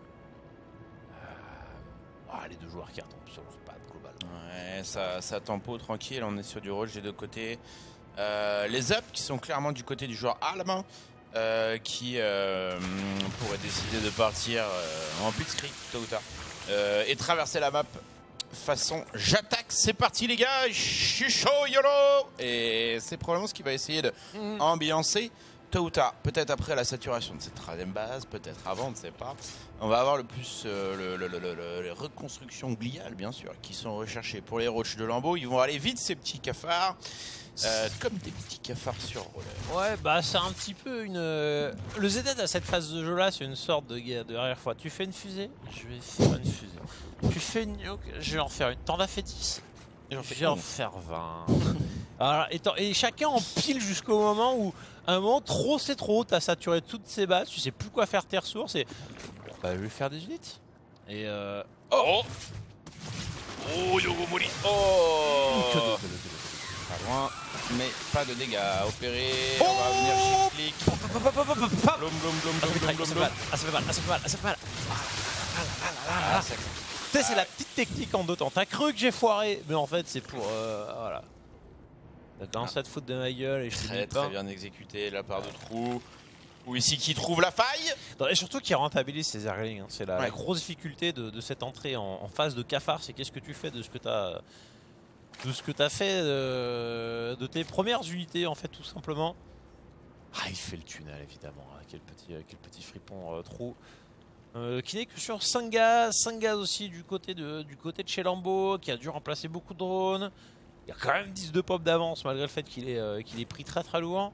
Euh, ah, les deux joueurs qui retombent sur leur patte globalement. Ouais, ça, ça tempo tranquille. On est sur du roll des deux côtés. Euh, les ups qui sont clairement du côté du joueur allemand. Euh, qui euh, pourrait décider de partir euh, en blitzkrieg tôt ou tard euh, et traverser la map façon j'attaque. C'est parti les gars, je suis chaud YOLO. Et c'est probablement ce qu'il va essayer de Mmh. ambiancer tôt ou tard, peut-être après la saturation de cette troisième base, peut-être avant, on ne sait pas. On va avoir le plus euh, le, le, le, le, le- les reconstructions gliales bien sûr qui sont recherchées pour les roches de Lambeau. Ils vont aller vite ces petits cafards. Euh, comme des petits cafards sur roller. Ouais, bah c'est un petit peu une... euh, Le Z Z à cette phase de jeu là, c'est une sorte de guerre de dernière fois. Tu fais une fusée, je vais faire une fusée. Tu fais une nuke, je vais en faire une. T'en as fait dix, je vais en faire vingt. Alors, et, et chacun empile jusqu'au moment où, à un moment, trop c'est trop, t'as saturé toutes ces bases, tu sais plus quoi faire tes ressources et... Bah je vais faire des unités. Et euh... Oh Oh Yogo Mori. Oh que de- que de- que de- Pas loin, mais pas de dégâts. Opérer, Oh on va venir shift-click. Pop, pop, pop, pop, pop, pop. Blum blum blum Ah, blum ça fait blum mal, blum ça fait blum. mal, ah, ça fait mal, ah, ça fait mal, ah, ça fait mal. Ah, ça- Tu sais, c'est la petite technique en deux temps. T'as cru que j'ai foiré, mais en fait, c'est pour. Euh, voilà. T'as commencé à te foutre de ma gueule et je te Très dis pas. très bien exécuté de la part de Trou. Ou ici qui trouve la faille. Non, et surtout qui rentabilise ces Zerglings. Hein. C'est la, la Ouais. grosse difficulté de, de cette entrée en, en phase de cafard. C'est qu'est-ce que tu fais de ce que t'as de ce que t'as fait euh, de tes premières unités, en fait, tout simplement. Ah, il fait le tunnel évidemment. Ah, quel petit, quel petit fripon euh, trou. Euh, qui n'est que sur cinq gaz, cinq gaz aussi du côté de, du côté de chez Lambeau, qui a dû remplacer beaucoup de drones. Il y a quand même dix de pop d'avance malgré le fait qu'il est, euh, qu'il est pris très très loin.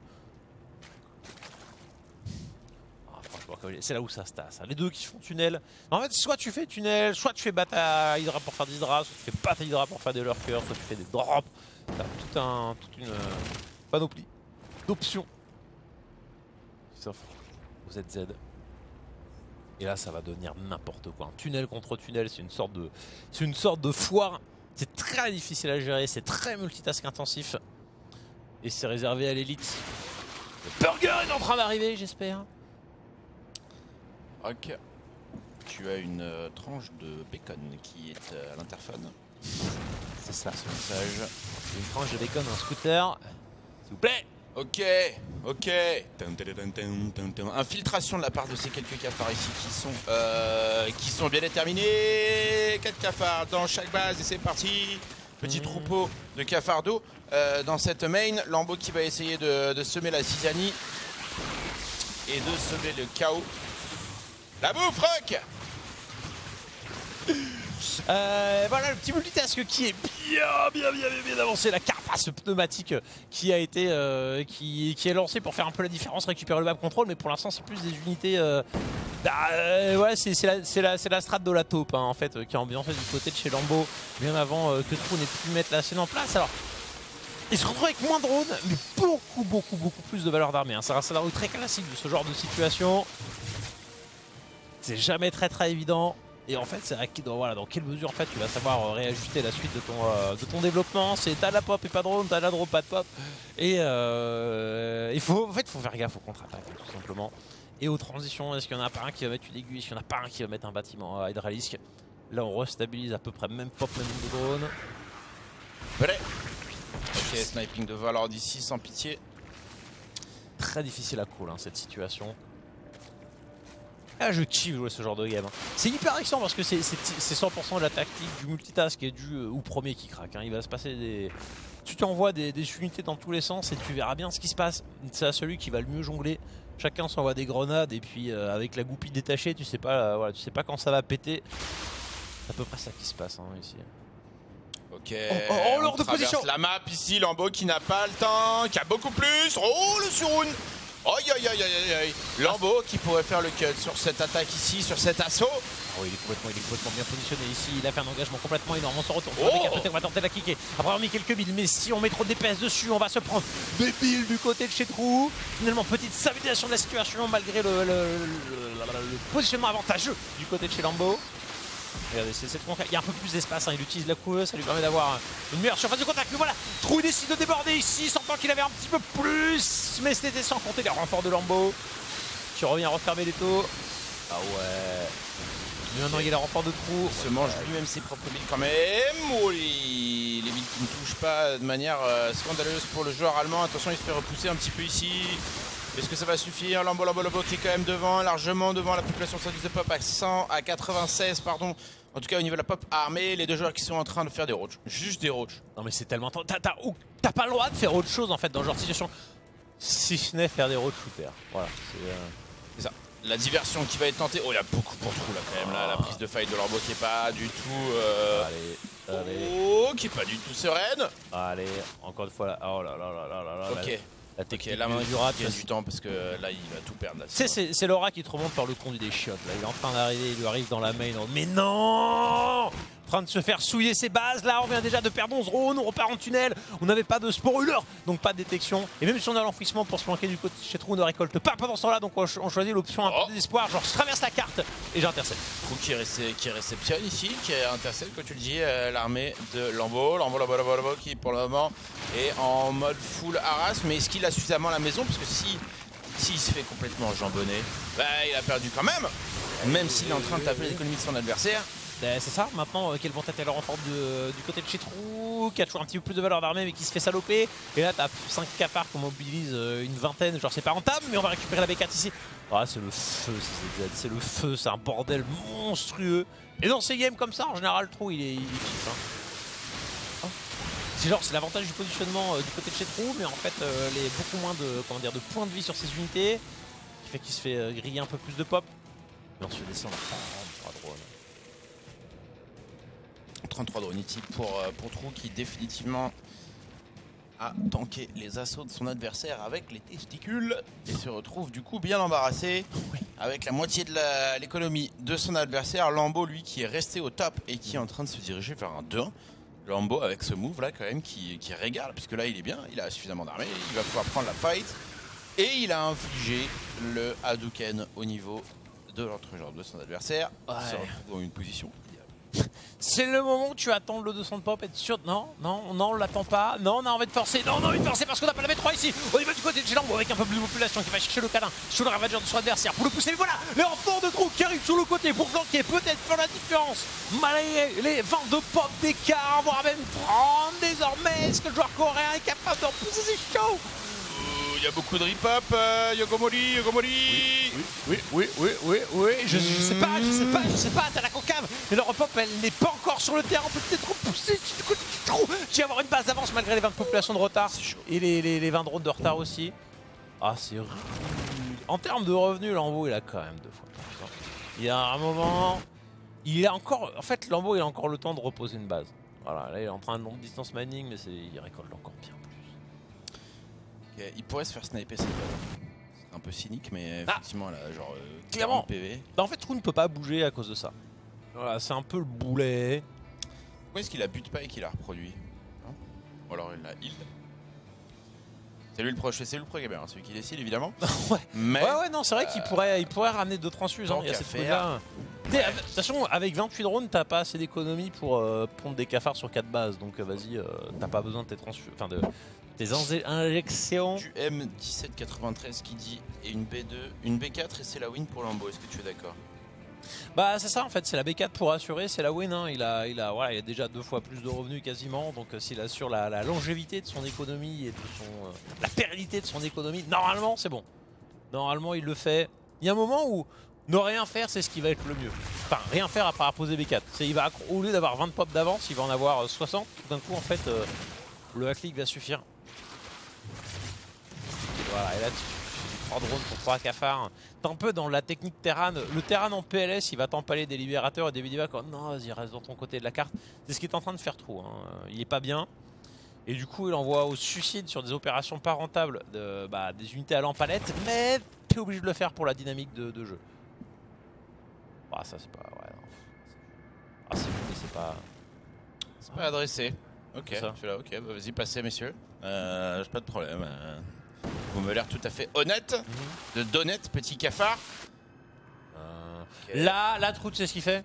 Ah, franchement, c'est là où ça se tasse. Hein. Les deux qui font tunnel. En fait, soit tu fais tunnel, soit tu fais battre à Hydra pour faire des Hydra, soit tu fais battre à Hydra pour faire des lurkers, soit tu fais des drops. T'as tout un, toute une euh, panoplie d'options. Sauf au Z Z. Et là, ça va devenir n'importe quoi. Un tunnel contre tunnel, c'est une sorte de, c'est une sorte de foire. C'est très difficile à gérer, c'est très multitask intensif. Et c'est réservé à l'élite. Le burger est en train d'arriver, j'espère. Ok. Tu as une euh, tranche de bacon qui est euh, à l'interphone. C'est ça. Ce message. Une tranche de bacon, un scooter. S'il vous plaît. Ok, ok. Infiltration de la part de ces quelques cafards ici qui sont, euh, qui sont bien déterminés. quatre cafards dans chaque base et c'est parti. Petit mmh. troupeau de cafards d'eau euh, dans cette main. Lambeau qui va essayer de, de semer la zizanie et de semer le chaos. La bouffe, Rock. Euh, voilà le petit multitask qui est bien bien bien bien, bien avancé, la carapace pneumatique qui a été euh, qui, qui est lancée pour faire un peu la différence, récupérer le map control, mais pour l'instant c'est plus des unités euh, euh, ouais c'est la, la, la strate de la taupe hein, en fait qui est ambiancée du côté de chez Lambeau bien avant euh, que Trou n'ait pu mettre la scène en place. Alors il se retrouve avec moins de drones mais beaucoup beaucoup beaucoup plus de valeur d'armée hein. C'est un scénario très classique de ce genre de situation, c'est jamais très très évident. Et en fait, c'est dans, voilà, dans quelle mesure en fait, tu vas savoir euh, réajuster la suite de ton, euh, de ton développement. C'est t'as la pop et pas de drone, t'as la drone, pas de pop. Et euh, il faut, en fait, faut faire gaffe au contre-attaque, tout simplement. Et aux transitions, est-ce qu'il y en a pas un qui va mettre une aiguille, est-ce qu'il y en a pas un qui va mettre un bâtiment à hydralisque. Là, on restabilise à peu près même pop, même de drone. Prêt. Ok, sniping de Valor d'ici, sans pitié. Très difficile à call, hein, cette situation. Ah, je kiffe jouer ce genre de game. C'est hyper excellent parce que c'est cent pour cent de la tactique du multitask et du euh, ou premier qui craque. Hein. Il va se passer des... Tu t'envoies des, des unités dans tous les sens et tu verras bien ce qui se passe. C'est à celui qui va le mieux jongler. Chacun s'envoie des grenades et puis euh, avec la goupille détachée, tu sais pas, euh, voilà, tu sais pas quand ça va péter. C'est à peu près ça qui se passe hein, ici. Ok, oh, oh, oh, on l'ordre de position. La map ici, Lambeau qui n'a pas le temps, qui a beaucoup plus. Oh, le surround. Aïe aïe aïe aïe aïe. Lambeau qui pourrait faire le cut sur cette attaque ici, sur cet assaut. Oh, il est complètement, il est complètement bien positionné ici. Il a fait un engagement complètement énorme. On se retourne. Oh, on va tenter de la kicker. Après avoir mis quelques billes, mais si on met trop de D P S dessus, on va se prendre des billes du côté de chez Trou. Finalement, petite stabilisation de la situation malgré le, le, le, le, le positionnement avantageux du côté de chez Lambeau. Regardez, c'est cette conquête. Il y a un peu plus d'espace, hein. Il utilise la couveuse, ça lui permet d'avoir une meilleure surface de contact. Mais voilà, Trou décide de déborder ici, sentant qu'il avait un petit peu plus. Mais c'était sans compter les renforts de Lambeau qui revient refermer les taux. Ah ouais. Mais maintenant il y a les renforts de Trou. Il se mange lui-même ses propres billes quand même. Oh, les, les billes qui ne touchent pas de manière euh, scandaleuse pour le joueur allemand. Attention, il se fait repousser un petit peu ici. Est-ce que ça va suffire? Lambeau, Lambeau, Lambeau qui est quand même devant, largement devant la population de service de pop à cent, à quatre-vingt-seize, pardon. En tout cas, au niveau de la pop armée, les deux joueurs qui sont en train de faire des roaches. Juste des roaches. Non mais c'est tellement... T'as t'as pas le droit de faire autre chose en fait dans ce genre de situation. Si ce n'est faire des road shooters. Voilà, c'est euh... ça. La diversion qui va être tentée. Oh, il y a beaucoup pour Trou là quand même. Là, la prise de fight de Lambeau qui est pas du tout... Euh... Allez, allez. Oh, qui est pas du tout sereine. Allez, encore une fois là. Oh là là là là là là. Ok. La technique okay, la main du rat, il y a du temps parce que là il va tout perdre. C'est Laura qui te remonte par le conduit des chiottes. Là. Il est en train d'arriver, il lui arrive dans la main. Mais non, en train de se faire souiller ses bases. Là on vient déjà de perdre onze drones, on repart en tunnel. On n'avait pas de spoiler, donc pas de détection. Et même si on a l'enfouissement pour se planquer du côté de chez Trou, on ne récolte pas pendant ce temps là. Donc on, on choisit l'option un oh. peu d'espoir. Genre je traverse la carte et j'intercepte. Trou qui, qui réceptionne ici, qui intercepte comme tu le dis euh, l'armée de Lambeau. Lambeau, Lambeau, Lambeau, Lambeau qui pour le moment est en mode full harass. Mais est-ce qu'il a suffisamment la maison? Parce que si s'il se fait complètement jambonner, bah il a perdu quand même. Même s'il est en train de taper l'économie de son adversaire. C'est ça, maintenant, euh, quel vont être les renforts du côté de chez Trou, qui a toujours un petit peu plus de valeur d'armée mais qui se fait saloper. Et là, t'as cinq cafards qu'on mobilise euh, une vingtaine, genre c'est pas rentable, mais on va récupérer la B quatre ici. Ah, c'est le feu, c'est le feu, c'est un bordel monstrueux. Et dans ces games comme ça, en général, Trou, il est, il est kiff. Hein. Oh. C'est genre, c'est l'avantage du positionnement euh, du côté de chez Trou, mais en fait, euh, les beaucoup moins de, comment dire, de points de vie sur ses unités, qui fait qu'il se fait euh, griller un peu plus de pop. Mais on se fait descendre à trente-trois drones. trente-trois drones ici pour, euh, pour Trou qui définitivement a tanké les assauts de son adversaire avec les testicules et se retrouve du coup bien embarrassé avec la moitié de l'économie de son adversaire. Lambeau lui qui est resté au top et qui est en train de se diriger vers un deux un. Lambeau avec ce move là quand même qui, qui régale puisque là il est bien, il a suffisamment d'armée, il va pouvoir prendre la fight et il a infligé le Hadouken au niveau de l'entrejambe de son adversaire. Ouais. Il se retrouve dans une position. C'est le moment où tu attends le deux cents de pop, être sûr. Non, non, non, on l'attend pas. Non, on a envie de forcer. Non, on a envie de forcer parce qu'on n'a pas la V trois ici. Au niveau du côté de chez Lambeau avec un peu plus de population qui va chercher le câlin sur le Ravager de son adversaire pour le pousser. Mais voilà, les renforts de Trou qui arrivent sur le côté pour flanquer, peut-être faire la différence. Malgré les vingt-deux pop d'écart, voire même trente désormais. Est-ce que le joueur coréen est capable d'en pousser? C'est chaud. Il y a beaucoup de rip-up, euh, Yogomori, Yogomori. Oui, oui, oui, oui, oui. Je, je sais pas, je sais pas, je sais pas. T'as la concave, mais le repop, elle n'est pas encore sur le terrain. On peut peut-être repousser. Tu vas avoir une base d'avance malgré les vingt populations de retard et les, les, les vingt drones de retard aussi. Ah, c'est rude. En termes de revenus, Lambeau, il a quand même deux fois plus. Il y a un moment, il a encore. En fait, Lambeau, il a encore le temps de reposer une base. Voilà, là, il est en train de long distance mining, mais il récolte encore bien. Okay, il pourrait se faire sniper cette balle. C'est un peu cynique, mais ah, effectivement, là, genre. Euh, clairement. P V. Bah, en fait, Trou ne peut pas bouger à cause de ça. Voilà, c'est un peu le boulet. Pourquoi est-ce qu'il la bute pas et qu'il la reproduit? Non. Ou alors il la heal. C'est lui le pro, c'est lui le pro gamer, hein, celui qui décide évidemment. Ouais. Mais ouais, ouais, non, c'est vrai euh, qu'il pourrait, il pourrait ramener deux transfuses. Hein, il y a cette faire... De toute façon, avec vingt-huit drones, t'as pas assez d'économie pour euh, prendre des cafards sur quatre bases. Donc euh, vas-y, euh, t'as pas besoin de tes transfuses. Enfin, de. Des injections. Du M dix-sept quatre-vingt-treize qui dit et une B deux, une B quatre et c'est la win pour Lambeau. Est-ce que tu es d'accord? Bah c'est ça en fait, c'est la B quatre pour assurer, c'est la win. Hein. Il, a, il, a, voilà, il a déjà deux fois plus de revenus quasiment. Donc euh, s'il assure la, la longévité de son économie et de son, euh, la pérennité de son économie, normalement c'est bon. Normalement il le fait. Il y a un moment où ne rien faire c'est ce qui va être le mieux. Enfin rien faire à part poser B quatre. Il va, au lieu d'avoir vingt pop d'avance, il va en avoir soixante. D'un coup en fait euh, le hack-click va suffire. Voilà, et là tu trois drones pour trois cafards. T'es un peu dans la technique Terran. Le Terran en P L S, il va t'empaler des libérateurs et des Vidivacs. Non, vas-y, reste dans ton côté de la carte. C'est ce qu'il est en train de faire Trou. Hein. Il est pas bien. Et du coup, il envoie au suicide sur des opérations pas rentables de, bah, des unités à l'empalette. Mais t'es obligé de le faire pour la dynamique de, de jeu. Ah, ça, c'est pas. Ouais, non. Ah, c'est mais c'est pas. C'est pas adressé. Ok, je ça. suis là, ok, bah, vas-y, passez, messieurs. Euh, J'ai pas de problème. Euh... Vous m'avez l'air tout à fait honnête, mmh. de d'honnête petit cafard. Euh, okay. Là, là, Trou, tu sais ce qu'il fait?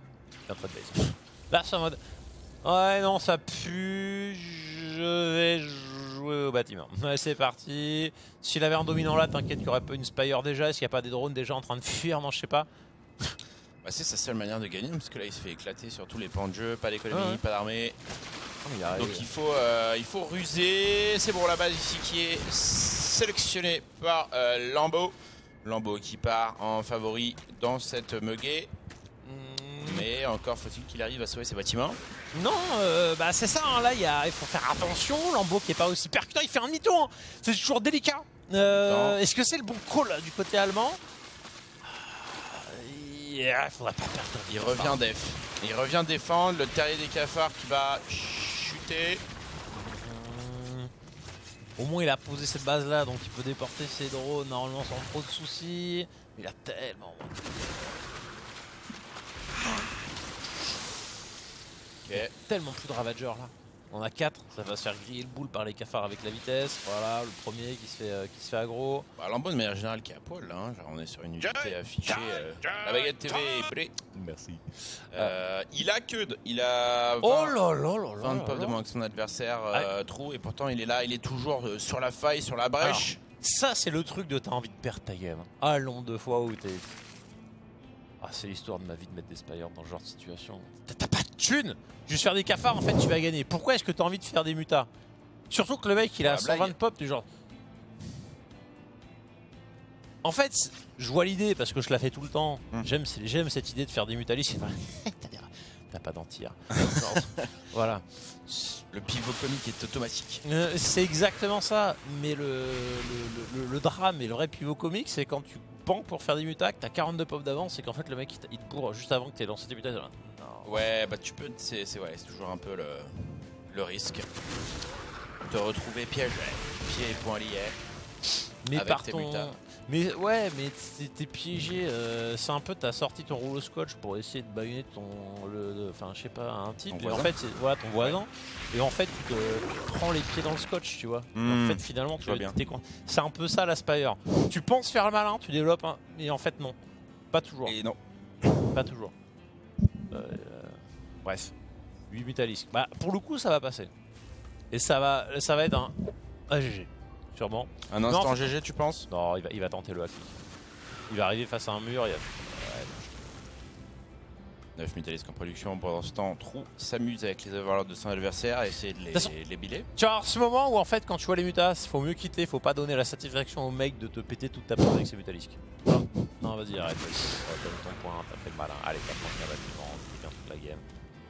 Là, c'est en mode. Ouais, non, ça pue. Je vais jouer au bâtiment. Ouais, c'est parti. S'il avait un dominant là, t'inquiète qu'il n'y aurait pas une Spire déjà. Est-ce qu'il n'y a pas des drones déjà en train de fuir? Non, je sais pas. Bah, c'est sa seule manière de gagner parce que là, il se fait éclater sur tous les pans de jeu. Pas d'économie, ah ouais. Pas d'armée. Donc il faut, euh, il faut ruser. C'est bon, la base ici qui est sélectionnée par euh, Lambeau. Lambeau qui part en favori dans cette muguet. Mmh. Mais encore faut-il qu'il arrive à sauver ses bâtiments. Non, euh, bah c'est ça, hein, là il a, il faut faire attention. Lambeau qui est pas aussi percutant, il fait un demi-tour. Hein. C'est toujours délicat. Euh, Est-ce que c'est le bon call du côté allemand? Yeah, faudrait pas perdre. Il revient def. Il revient défendre. Le terrier des cafards qui va chuter. Mmh. Au moins il a posé cette base là, donc il peut déporter ses drones normalement sans trop de soucis. Il a tellement. Okay. Tellement plus de ravageurs là. On a quatre, ça va se faire griller le boule par les cafards avec la vitesse. Voilà, le premier qui se fait, euh, qui se fait aggro. Bah, Lambeau de manière générale qui est à poil là, hein. Genre, on est sur une unité affichée. Euh, la baguette T V est prêt. Merci. Euh, il a que de, il a vingt, oh là là là vingt pop de moins que son adversaire euh, Trou et pourtant il est là, il est toujours euh, sur la faille, sur la brèche. Alors, ça c'est le truc de t'as envie de perdre ta game. Allons deux fois où t'es. Ah, c'est l'histoire de ma vie de mettre des Spires dans ce genre de situation. T'as pas de thunes. Juste faire des cafards, en fait, tu vas gagner. Pourquoi est-ce que t'as envie de faire des mutas? Surtout que le mec, il a cent vingt pop, du genre. En fait, je vois l'idée parce que je la fais tout le temps. Mmh. J'aime cette idée de faire des mutalis. t'as pas d'anti-air. Voilà. Le pivot comique est automatique. Euh, c'est exactement ça, mais le, le, le, le drame et le vrai pivot comique, c'est quand tu banques pour faire des mutacs, t'as quarante-deux pop d'avance et qu'en fait le mec il, il te bourre juste avant que t'aies lancé tes mutacs. Ouais, bah tu peux, c'est ouais, toujours un peu le, le risque. Te retrouver piège, pied et poing liés. Mais avec par tes ton... mutas. Mais ouais, mais t'es piégé, euh, c'est un peu t'as sorti ton rouleau scotch pour essayer de baïonner ton, le, enfin je sais pas, un type, Ton et en fait c'est voilà ton voisin, et en fait tu te, tu te prends les pieds dans le scotch, tu vois. Mmh. Et en fait finalement tu vois bien. c'est un peu ça l'Aspire. Tu penses faire le malin, tu développes, un... mais en fait non, pas toujours. Et non. Pas toujours. Euh, bref, huit Mutalisques. Bah pour le coup ça va passer, et ça va, ça va être un A G G. Sûrement. Un instant non, G G, tu penses? Non, il va, il va tenter le hack. Il va arriver face à un mur. Il va... neuf Mutalisques en production. Pendant ce temps, Trou s'amuse avec les overlords de son adversaire et essaie de les, façon, les biler. Tu vois, ce moment où en fait, quand tu vois les mutas, il faut mieux quitter. Faut pas donner la satisfaction au mec de te péter toute ta peau avec ses Mutalisques. Non, non vas-y, arrête. Vas-y. Donne ton point, t'as fait le malin. Allez, t'as pris un bâtiment, tu viens toute la game.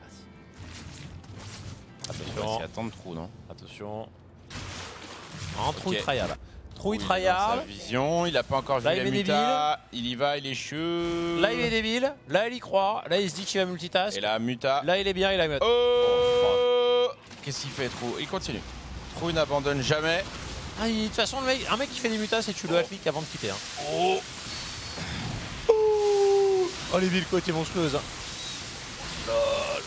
Vas-y. Attention. Attendre Trou, non? Attention. Un Trou okay. il tryhard. Trou il Sa tryhard. vision, il a pas encore vu là, les mutas. Il y va, il est chieux. Là il est débile. Là il y croit. Là il se dit qu'il va multitask. Et là, muta. Là il est bien, il a mis. Oh, Qu'est-ce qu'il fait, Trou? Il continue. Trou n'abandonne jamais. Ah, il, de toute façon, le mec, un mec qui fait des mutas, c'est tu le hack-click avant de quitter. Hein. Oh. Oh les villes côté monstrueuses. Hein. Lol.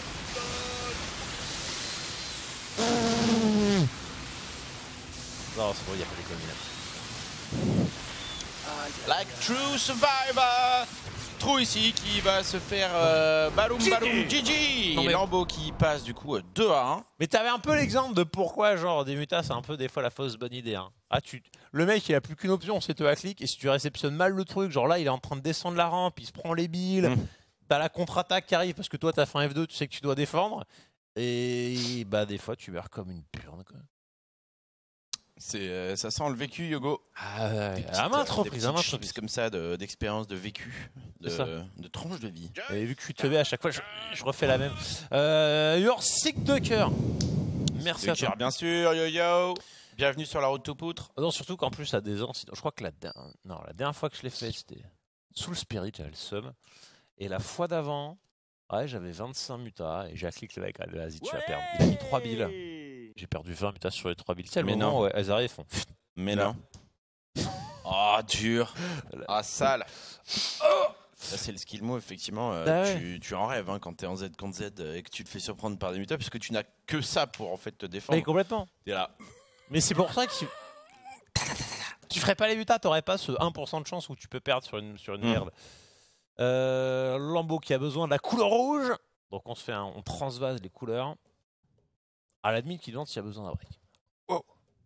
Non, c'est bon, il n'y a pas d'économie là. Like true survivor. Trou ici qui va se faire euh, baloum baloum G G. Non, mais... Lambeau qui passe du coup deux à un. Mais t'avais un peu l'exemple de pourquoi genre des mutas c'est un peu des fois la fausse bonne idée. Hein. Ah, tu... Le mec il a plus qu'une option, c'est te hack-click, et si tu réceptionnes mal le truc, genre là il est en train de descendre la rampe, il se prend les billes, mmh. T'as la contre-attaque qui arrive parce que toi t'as fait un F deux, tu sais que tu dois défendre, et bah des fois tu meurs comme une burne quoi. C'est, euh, ça sent le vécu, Yogo. Ah ouais, à maintes reprises, à maintes reprises. Comme ça, d'expérience, de, de vécu, de, de tranche de vie. Et vu que je suis teubé à chaque fois, je, je refais la même. Euh, Your Sick Ducker. Merci Ducker, à toi. Bien sûr, yo yo. Bienvenue sur la route to poutre. Non, surtout qu'en plus, à des ans, je crois que la, non, la dernière fois que je l'ai fait, c'était sous le spirit, j'avais le seum. Et la fois d'avant, ouais, j'avais vingt-cinq mutas et j'ai cliqué le mec, allez, vas-y, tu vas perdre. Il a mis trois billes. J'ai perdu vingt mutas sur les trois billes. C'est le moment où elles arrivent, font. Mais non. Oh, dur. Ah, sale. Oh, ça, c'est le skill move, effectivement. Euh, ah tu, ouais. tu en rêves hein, quand t'es en Z contre Z et que tu te fais surprendre par des mutas parce que tu n'as que ça pour en fait te défendre. Mais complètement. T'es là. Mais c'est pour ça que tu... tu ferais pas les mutas, t'aurais pas ce un pour cent de chance où tu peux perdre sur une, sur une mmh. merde. Euh, Lambeau qui a besoin de la couleur rouge. Donc on se fait un, on transvase les couleurs. À l'admin qui demande s'il y a besoin d'un break. Oh.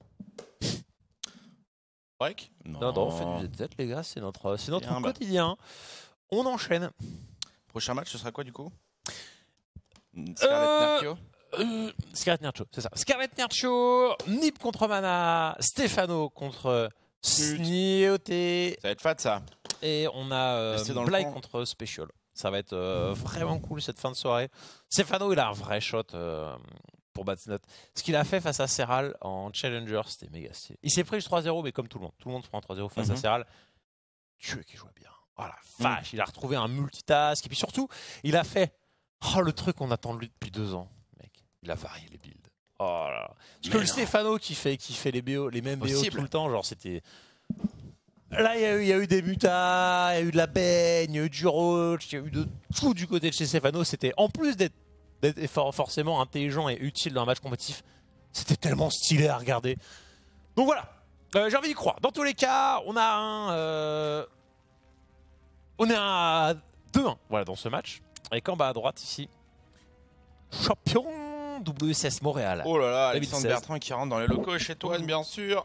Break? Non, non, non, on fait du Z Z, les gars, c'est notre, c'est notre Bien, quotidien. Bah. On enchaîne. Prochain match, ce sera quoi du coup? Scarlet euh... Nerchio euh... Scarlet Nerchio, c'est ça. Scarlet Nerchio, Nip contre Mana, Stefano contre Snioté. Ça va être fat ça. Et on a euh, Blake contre Special. Ça va être euh, vraiment cool cette fin de soirée. Stefano, il a un vrai shot. Euh... pour Batsnot. Ce qu'il a fait face à Serral en Challenger, c'était méga stylé. Il s'est pris le trois zéro, mais comme tout le monde. Tout le monde se prend un trois zéro face mm-hmm. à Serral. Dieu qui jouait bien. Oh la vache, mm. il a retrouvé un multitask. Et puis surtout, il a fait oh, le truc qu'on attend de lui depuis deux ans. Mec, il a varié les builds. Oh là là. Parce mais que non. le Stefano qui fait, qui fait les, B O, les mêmes Possible. B O tout le temps, genre c'était... Là, il y, a eu, il y a eu des mutas, il y a eu de la baigne, il y a eu du roach, il y a eu de tout du côté de chez Stefano. C'était en plus d'être d'être forcément intelligent et utile dans un match compétitif, c'était tellement stylé à regarder. Donc voilà, euh, j'ai envie d'y croire. Dans tous les cas, on a un... Euh... On est à deux un voilà, dans ce match. Avec en bas à droite ici, champion W S S Montréal. Oh là là, Alexandre Bertrand qui rentre dans les locaux chez toi, bien sûr.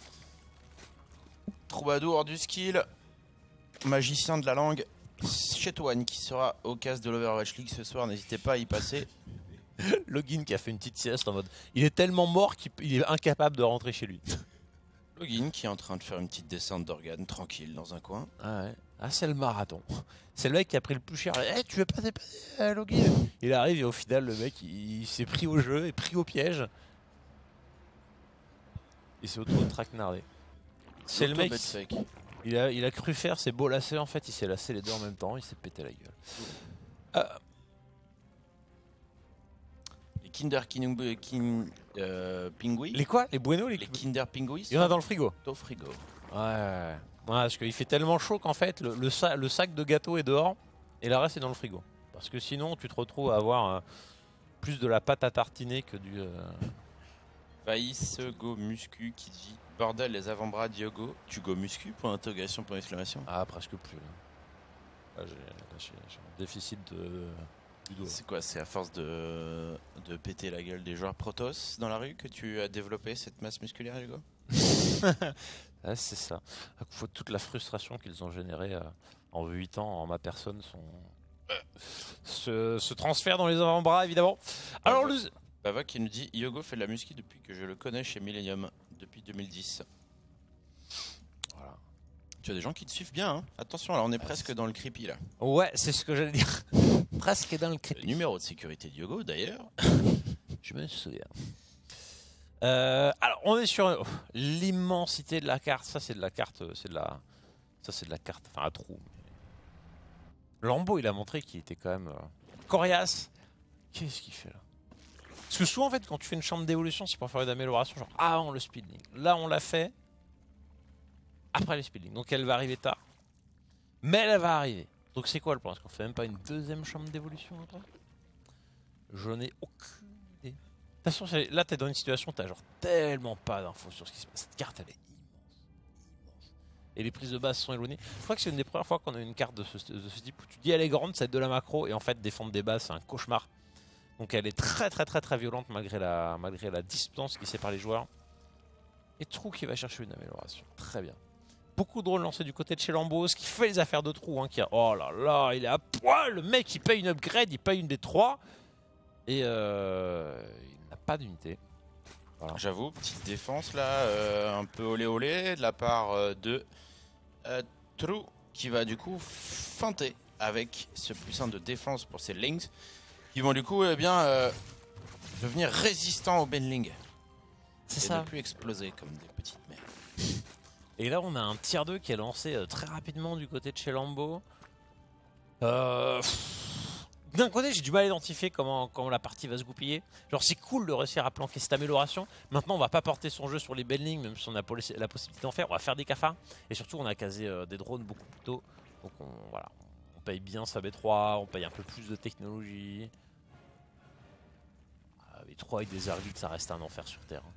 Troubadour du skill, magicien de la langue. Chetouane qui sera au casque de l'Overwatch League ce soir, n'hésitez pas à y passer. Login qui a fait une petite sieste en mode il est tellement mort qu'il est incapable de rentrer chez lui. Login qui est en train de faire une petite descente d'organes tranquille dans un coin. Ah, ouais. Ah, c'est le marathon. C'est le mec qui a pris le plus cher. Eh, hey, tu veux pas dépasser euh, Login? Il arrive et au final, le mec, il, il s'est pris au jeu et pris au piège. Il s'est auto-traquenardé. C'est le mec. Il a, il a cru faire ses beaux lacets. En fait, il s'est lassé les deux en même temps. Il s'est pété la gueule. Euh, Les Kinder King, king, euh, Pingui. les quoi? Les Bueno? Les, Les Kinder Pingui. Il y en a dans le frigo. Au frigo. Ouais, ouais, ouais. Ouais, parce qu'il fait tellement chaud qu'en fait, le, le, sa le sac de gâteau est dehors et le reste est dans le frigo. Parce que sinon, tu te retrouves à avoir euh, plus de la pâte à tartiner que du. Euh... Vaïs Go Muscu qui dit bordel, les avant-bras Diogo. Tu go muscu pour interrogation, pour exclamation. Ah, presque plus. Là, j'ai un déficit de. C'est quoi? C'est à force de, de péter la gueule des joueurs Protoss dans la rue que tu as développé cette masse musculaire, Hugo? Ouais, c'est ça. Faut toute la frustration qu'ils ont générée euh, en huit ans en ma personne sont... se, se transfère dans les avant-bras, évidemment. Alors, Bava, le... Bava qui nous dit Yogo fait de la muscu depuis que je le connais chez Millennium, depuis deux mille dix. Voilà. Tu as des gens qui te suivent bien, hein. Attention, là on est ah, presque dans le creepy là. Ouais, c'est ce que j'allais dire. Presque dans le creepy. Le numéro de sécurité de Yogo d'ailleurs. Je me souviens. Euh, alors, on est sur oh, l'immensité de la carte. Ça, c'est de la carte. C'est de la. Ça, c'est de la carte. Enfin, à trou. Lambeau, il a montré qu'il était quand même euh, coriace. Qu'est-ce qu'il fait là? Parce que souvent, en fait, quand tu fais une chambre d'évolution, c'est pour faire une amélioration. Genre avant le speedling. Là, on l'a fait après le speedling. Donc, elle va arriver tard. Mais elle va arriver. Donc, c'est quoi le plan? Est-ce qu'on fait même pas une deuxième chambre d'évolution après? Je n'ai aucune. De toute façon, là, t'es dans une situation où t'as genre tellement pas d'infos sur ce qui se passe. Cette carte, elle est immense. immense. Et les prises de base sont éloignées. Je crois que c'est une des premières fois qu'on a une carte de ce, de ce type où tu dis elle est grande, c'est de la macro, et en fait, défendre des bases, c'est un cauchemar. Donc elle est très très très très violente malgré la, malgré la distance qui sépare les joueurs. Et Trou qui va chercher une amélioration. Très bien. Beaucoup de drôles lancés du côté de chez Lambeau, ce qui fait les affaires de Trou. Hein, qui a... Oh là là, il est à poil. Le mec, il paye une upgrade, il paye une des trois. Et euh... il n'a pas d'unité. Voilà. J'avoue, petite défense là, euh, un peu olé olé de la part euh, de euh, Trou qui va du coup feinter avec ce plus un de défense pour ses Lings qui vont du coup eh bien euh, devenir résistants au Benling. C'est ça. Ne plus exploser comme des petites mères. Et là on a un tier deux qui est lancé euh, très rapidement du côté de chez Lambeau. Euh... D'un côté, j'ai du mal à identifier comment, comment la partie va se goupiller. Genre, c'est cool de réussir à planquer cette amélioration. Maintenant, on va pas porter son jeu sur les Benling, même si on a la possibilité d'en faire. On va faire des cafards. Et surtout, on a casé euh, des drones beaucoup plus tôt. Donc, on, voilà, on paye bien sa B trois, on paye un peu plus de technologie. Ah, B trois avec des Argiles, ça reste un enfer sur Terre.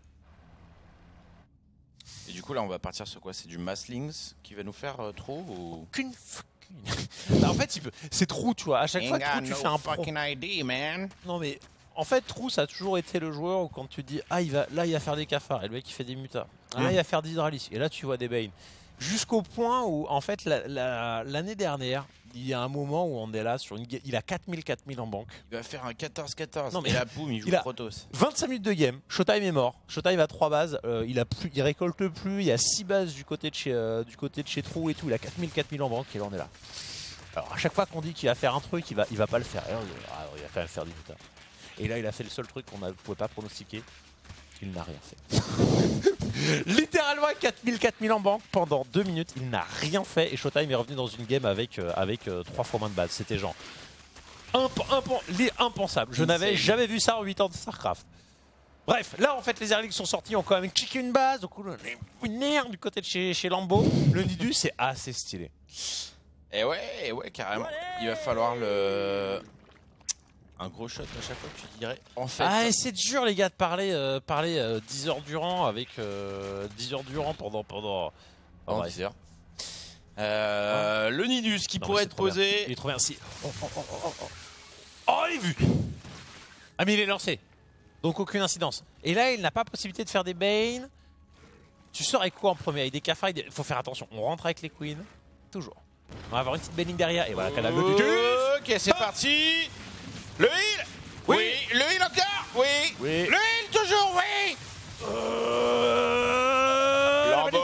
Et du coup, là, on va partir sur quoi? C'est du Masslings qui va nous faire euh, trop ou... Qu'une bah en fait, c'est Trou, tu vois. À chaque fois, Trou, tu no fais un pro. idea, man. Non, mais en fait, Trou, ça a toujours été le joueur où quand tu dis, ah, il va, là, il va faire des cafards. Et le mec, il fait des mutas. Ah, là, il va faire des hydralis. Et là, tu vois des Bane. Jusqu'au point où, en fait, l'année la, la, dernière, il y a un moment où on est là sur une. Il a quatre mille, quatre mille en banque. Il va faire un quatorze quatorze. Non, mais et là, boum, il joue il a Protoss. vingt-cinq minutes de game. Showtime est mort. Showtime a trois bases. Euh, il, a plus, il récolte plus. Il y a six bases du côté de chez, euh, du côté de chez Trou et tout. Il a quatre mille, quatre mille en banque. Et là, on est là. Alors à chaque fois qu'on dit qu'il va faire un truc, il va, il va pas le faire. Et là, ah, il va quand même faire du putain. Et là, il a fait le seul truc qu'on ne pouvait pas pronostiquer. Il n'a rien fait. Littéralement quatre mille, quatre mille en banque pendant deux minutes. Il n'a rien fait. Et Showtime est revenu dans une game avec, euh, avec euh, trois fois moins de base. C'était genre imp imp impensable. Je n'avais jamais vu ça en huit ans de StarCraft. Bref, là en fait les Airlings sont sortis, ont quand même kické une base. Donc une air du côté de chez, chez Lambeau. Le Nidus c'est assez stylé. Et ouais, et ouais, carrément. Il va falloir le... un gros shot à chaque fois que tu dirais. En fait. Ah, c'est dur les gars de parler, euh, parler euh, dix heures durant avec euh, dix heures durant pendant pendant. Oh, dix heures. Euh, ah. Le Nidus qui non, pourrait être posé. Bien. Il est trop bien. Si. Oh, oh, oh, oh, oh. Oh, il est vu. Ah mais il est lancé. Donc aucune incidence. Et là, il n'a pas possibilité de faire des Bane. Tu sors avec quoi en premier? Avec des cafards. Il faut faire attention. On rentre avec les Queens. Toujours. On va avoir une petite Benning derrière. Et voilà, Canal oh, ok, c'est parti. Le heal. Oui. oui. Le heal encore. Oui. oui. Le heal toujours. Oui. Euh... Lambeau.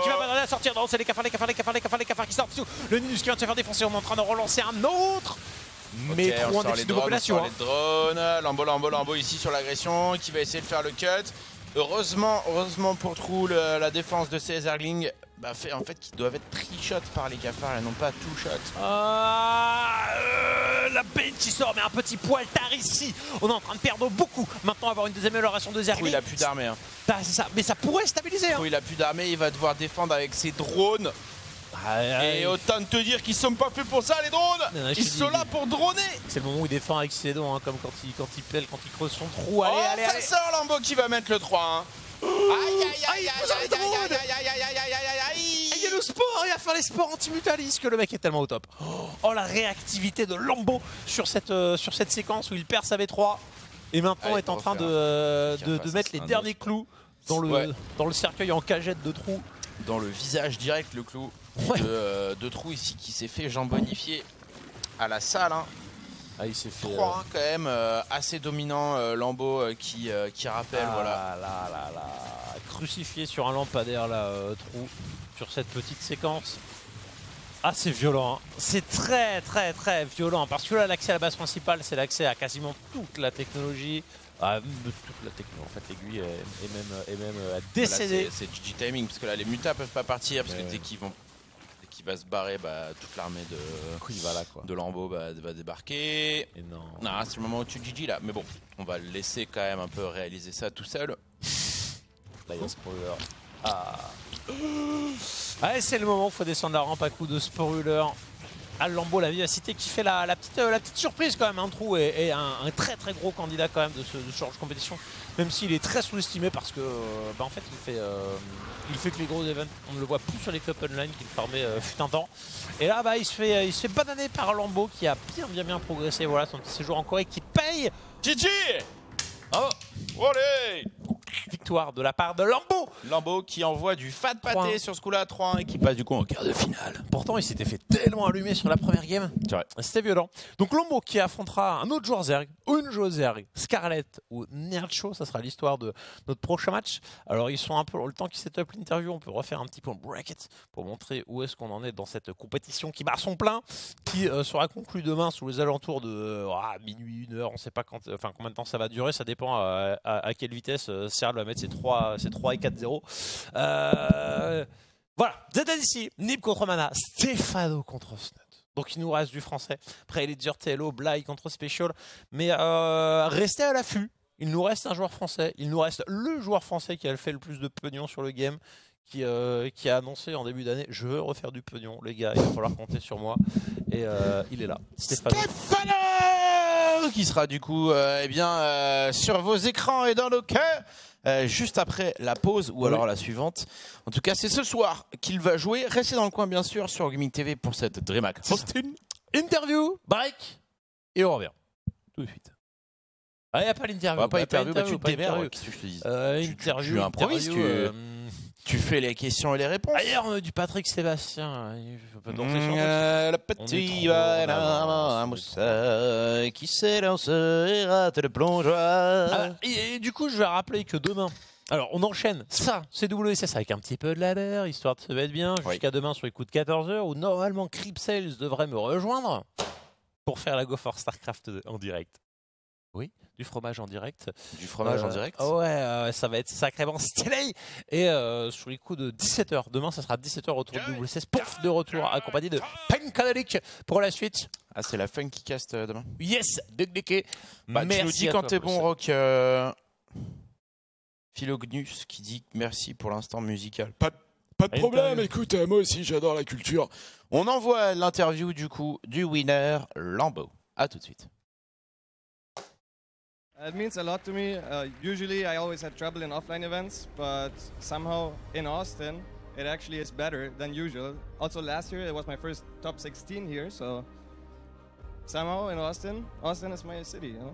tendance, c'est les cafards, les cafards, les cafards, les cafards, les cafards qui sortent. Le Ninus qui vient de se faire défoncer, on est en train de relancer un autre. Mais okay, trop en déficit de population. Les drones, Lambo, Lambo, Lambo ici sur l'agression qui va essayer de faire le cut. Heureusement, heureusement pour Trou, le, la défense de ces Zerglings bah, fait en fait qu'ils doivent être tri-shot par les cafards et non pas two-shot. Ah, euh, la bête qui sort, mais un petit poil tard ici. On est en train de perdre beaucoup. Maintenant, avoir une deuxième amélioration de Zerglings. Trou, il a plus d'armée. Hein. C'est ça, mais ça pourrait stabiliser. Trou, hein. il a plus d'armée, il va devoir défendre avec ses drones. Aïe, aïe. Et autant te dire qu'ils sont pas faits pour ça, les drones. Non, ils sont là pour droner. C'est le moment où il défend avec ses dents, hein, comme quand il, quand il pèle, quand il creuse son trou. Allez, oh, allez, ça allez. sort Lambo qui va mettre le trois. Hein. Aïe aïe aïe aïe aïe aïe aïe aïe aïe aïe aïe aïe. Il y a le sport, il va faire les sports anti-mutalis que le mec est tellement au top. Oh la réactivité de Lambo sur cette, euh, sur cette séquence où il perd sa V trois et maintenant allez, est en train de, euh, de, de mettre les derniers autre. clous dans le, ouais. dans le cercueil en cagette de Trou. Dans le visage direct le clou ouais. de, euh, de Trou ici qui s'est fait jambonifier à la salle. Hein. Ah, il s'est fait trois, euh... hein, quand même euh, assez dominant euh, Lambo euh, qui, euh, qui rappelle ah, voilà. Là, là, là. Crucifié sur un lampadaire là, euh, Trou sur cette petite séquence. Ah c'est violent, hein. C'est très très très violent parce que là l'accès à la base principale c'est l'accès à quasiment toute la technologie. Ah, toute la techno en fait, l'aiguille est, est même, est même euh, décédée. C'est G G timing parce que là les mutas peuvent pas partir parce mais que dès qu'ils vont qui va se barrer, bah, toute l'armée de, il va là, quoi. de Lambo bah, va débarquer. Et non. Non, c'est le moment où tu G G là. Mais bon, on va le laisser quand même un peu réaliser ça tout seul. Là, il y a spoiler. Ah. Allez, c'est le moment où il faut descendre la rampe à coup de spoiler. À Lambo, la vivacité qui fait la, la, petite, euh, la petite surprise quand même. Un Trou et, et un, un très très gros candidat quand même de ce, de ce genre de compétition. Même s'il est très sous-estimé parce que euh, bah, en fait il fait, euh, il fait que les gros events. On ne le voit plus sur les Cup Online qu'il formait euh, fut un temps. Et là bah, il se fait, il se fait bananer par Lambo qui a bien bien bien progressé. Voilà son petit séjour en Corée qui paye. G G. Oh, allez. Victoire de la part de Lambo. Lambo qui envoie du fat pâté sur ce coup-là à trois un et qui passe du coup en quart de finale. Pourtant il s'était fait tellement allumer sur la première game. C'était violent. Donc Lambo qui affrontera un autre joueur Zerg, ou une joueuse Zerg, Scarlett ou Nerdshow, ça sera l'histoire de notre prochain match. Alors ils sont un peu, le temps qu'ils set up l'interview, on peut refaire un petit peu en bracket pour montrer où est-ce qu'on en est dans cette compétition qui bat son plein, qui euh, sera conclue demain sous les alentours de euh, ah, minuit, une heure, on sait pas quand, enfin combien de temps ça va durer, ça dépend à, à, à quelle vitesse euh, Serge va mettre ses trois, ses trois et quatre zéro. Euh, voilà, Z D ici, Nib contre Mana, Stéphano contre Snut. Donc il nous reste du français. Après Ledger, T L O, Bly contre Special. Mais euh, restez à l'affût. Il nous reste un joueur français. Il nous reste le joueur français qui a fait le plus de pognon sur le game. Qui, euh, qui a annoncé en début d'année, je veux refaire du pognon, les gars, il va falloir compter sur moi. Et euh, il est là. Stéphano. Stéphano qui sera du coup euh, eh bien, euh, sur vos écrans et dans nos cœurs. Euh, juste après la pause ou oui. alors la suivante. En tout cas, c'est ce soir qu'il va jouer. Restez dans le coin, bien sûr, sur Gaming T V pour cette DreamHack Austin interview, break, et on revient tout de suite. Ah, il n'y a pas l'interview. Bah, pas interview, bah, tu te démerdes. Qu'est-ce que je te dis euh, tu, interview, tu, tu improvises, tu, euh, tu fais les questions et les réponses. D'ailleurs, on a du Patrick Sébastien. Il peut danser sur mmh, euh, le petit Moussa qui s'est lancé et rate le plongeoir. Ah, et, et du coup, je vais rappeler que demain, alors on enchaîne ça, C W S S avec un petit peu de labeur, histoire de se mettre bien, jusqu'à oui. demain sur les coups de quatorze heures, où normalement Cripsales devrait me rejoindre pour faire la Go for Starcraft en direct. Oui, du fromage en direct. Du fromage euh, en direct Ouais, euh, ça va être sacrément stylé. Et euh, sur les coups de dix-sept heures, demain ça sera dix-sept heures autour de W S S, pouf, de retour accompagné de Pancadelic pour la suite. Ah, c'est la Funky Cast euh, demain. Yes, dégliqué. Bah, tu nous dis quand t'es bon, Rock. Euh... Philognus qui dit merci pour l'instant musical. Pas, pas de problème, écoute, euh, moi aussi j'adore la culture. On envoie l'interview du coup du winner Lambo. À tout de suite. It means a lot to me. Uh, usually I always had trouble in offline events, but somehow in Austin it actually is better than usual. Also last year it was my first top sixteen here, so somehow in Austin, Austin is my city, you know?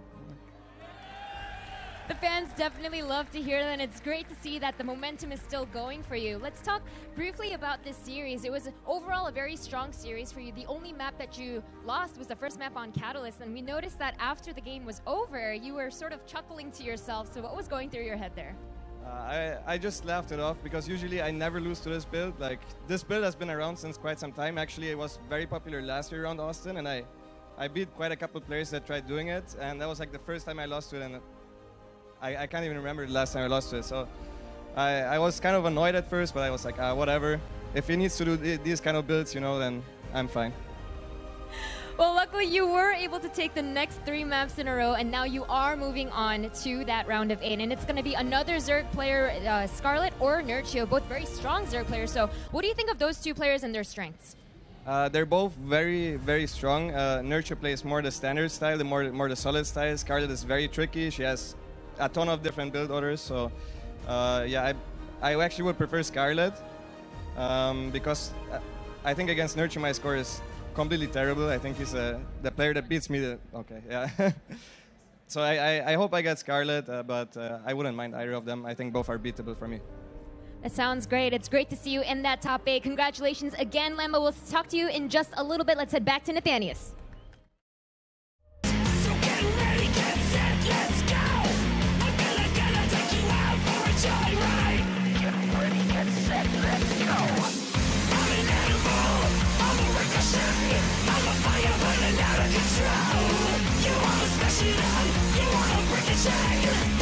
The fans definitely love to hear that, and it's great to see that the momentum is still going for you. Let's talk briefly about this series. It was overall a very strong series for you. The only map that you lost was the first map on Catalyst, and we noticed that after the game was over, you were sort of chuckling to yourself. So what was going through your head there? Uh, I, I just laughed it off because usually I never lose to this build. Like, this build has been around since quite some time. Actually, it was very popular last year around Austin, and I, I beat quite a couple players that tried doing it, and that was like the first time I lost to it, and I, I can't even remember the last time I lost to it. So I, I was kind of annoyed at first, but I was like, ah, whatever. If he needs to do th these kind of builds, you know, then I'm fine. Well, luckily you were able to take the next three maps in a row, and now you are moving on to that round of eight. And it's going to be another Zerg player, uh, Scarlet or Nerchio, both very strong Zerg players. So what do you think of those two players and their strengths? Uh, they're both very, very strong. Uh, Nerchio plays more the standard style, the more, more the solid style. Scarlet is very tricky. She has a ton of different build orders. So uh, yeah, I, I actually would prefer Scarlet um, because I think against Nerchio my score is completely terrible. I think he's uh, the player that beats me. The, okay, yeah. So I, I, I hope I get Scarlet, uh, but uh, I wouldn't mind either of them. I think both are beatable for me. That sounds great. It's great to see you in that top eight. Congratulations again, Lembo. We'll talk to you in just a little bit. Let's head back to Nathanius. So get ready, get set, let's go. I'm gonna, gonna take you out for a joyride. Get ready, get set, let's go. I'm an animal, I'm a ricochet. I'm a fire burning out of control. You wanna smash it up, you wanna ricochet.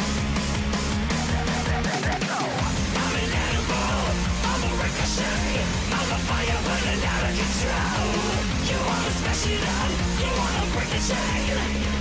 I'm an animal, I'm a ricochet. I'm a fire burning out of control. You wanna smash it up, you wanna ricochet.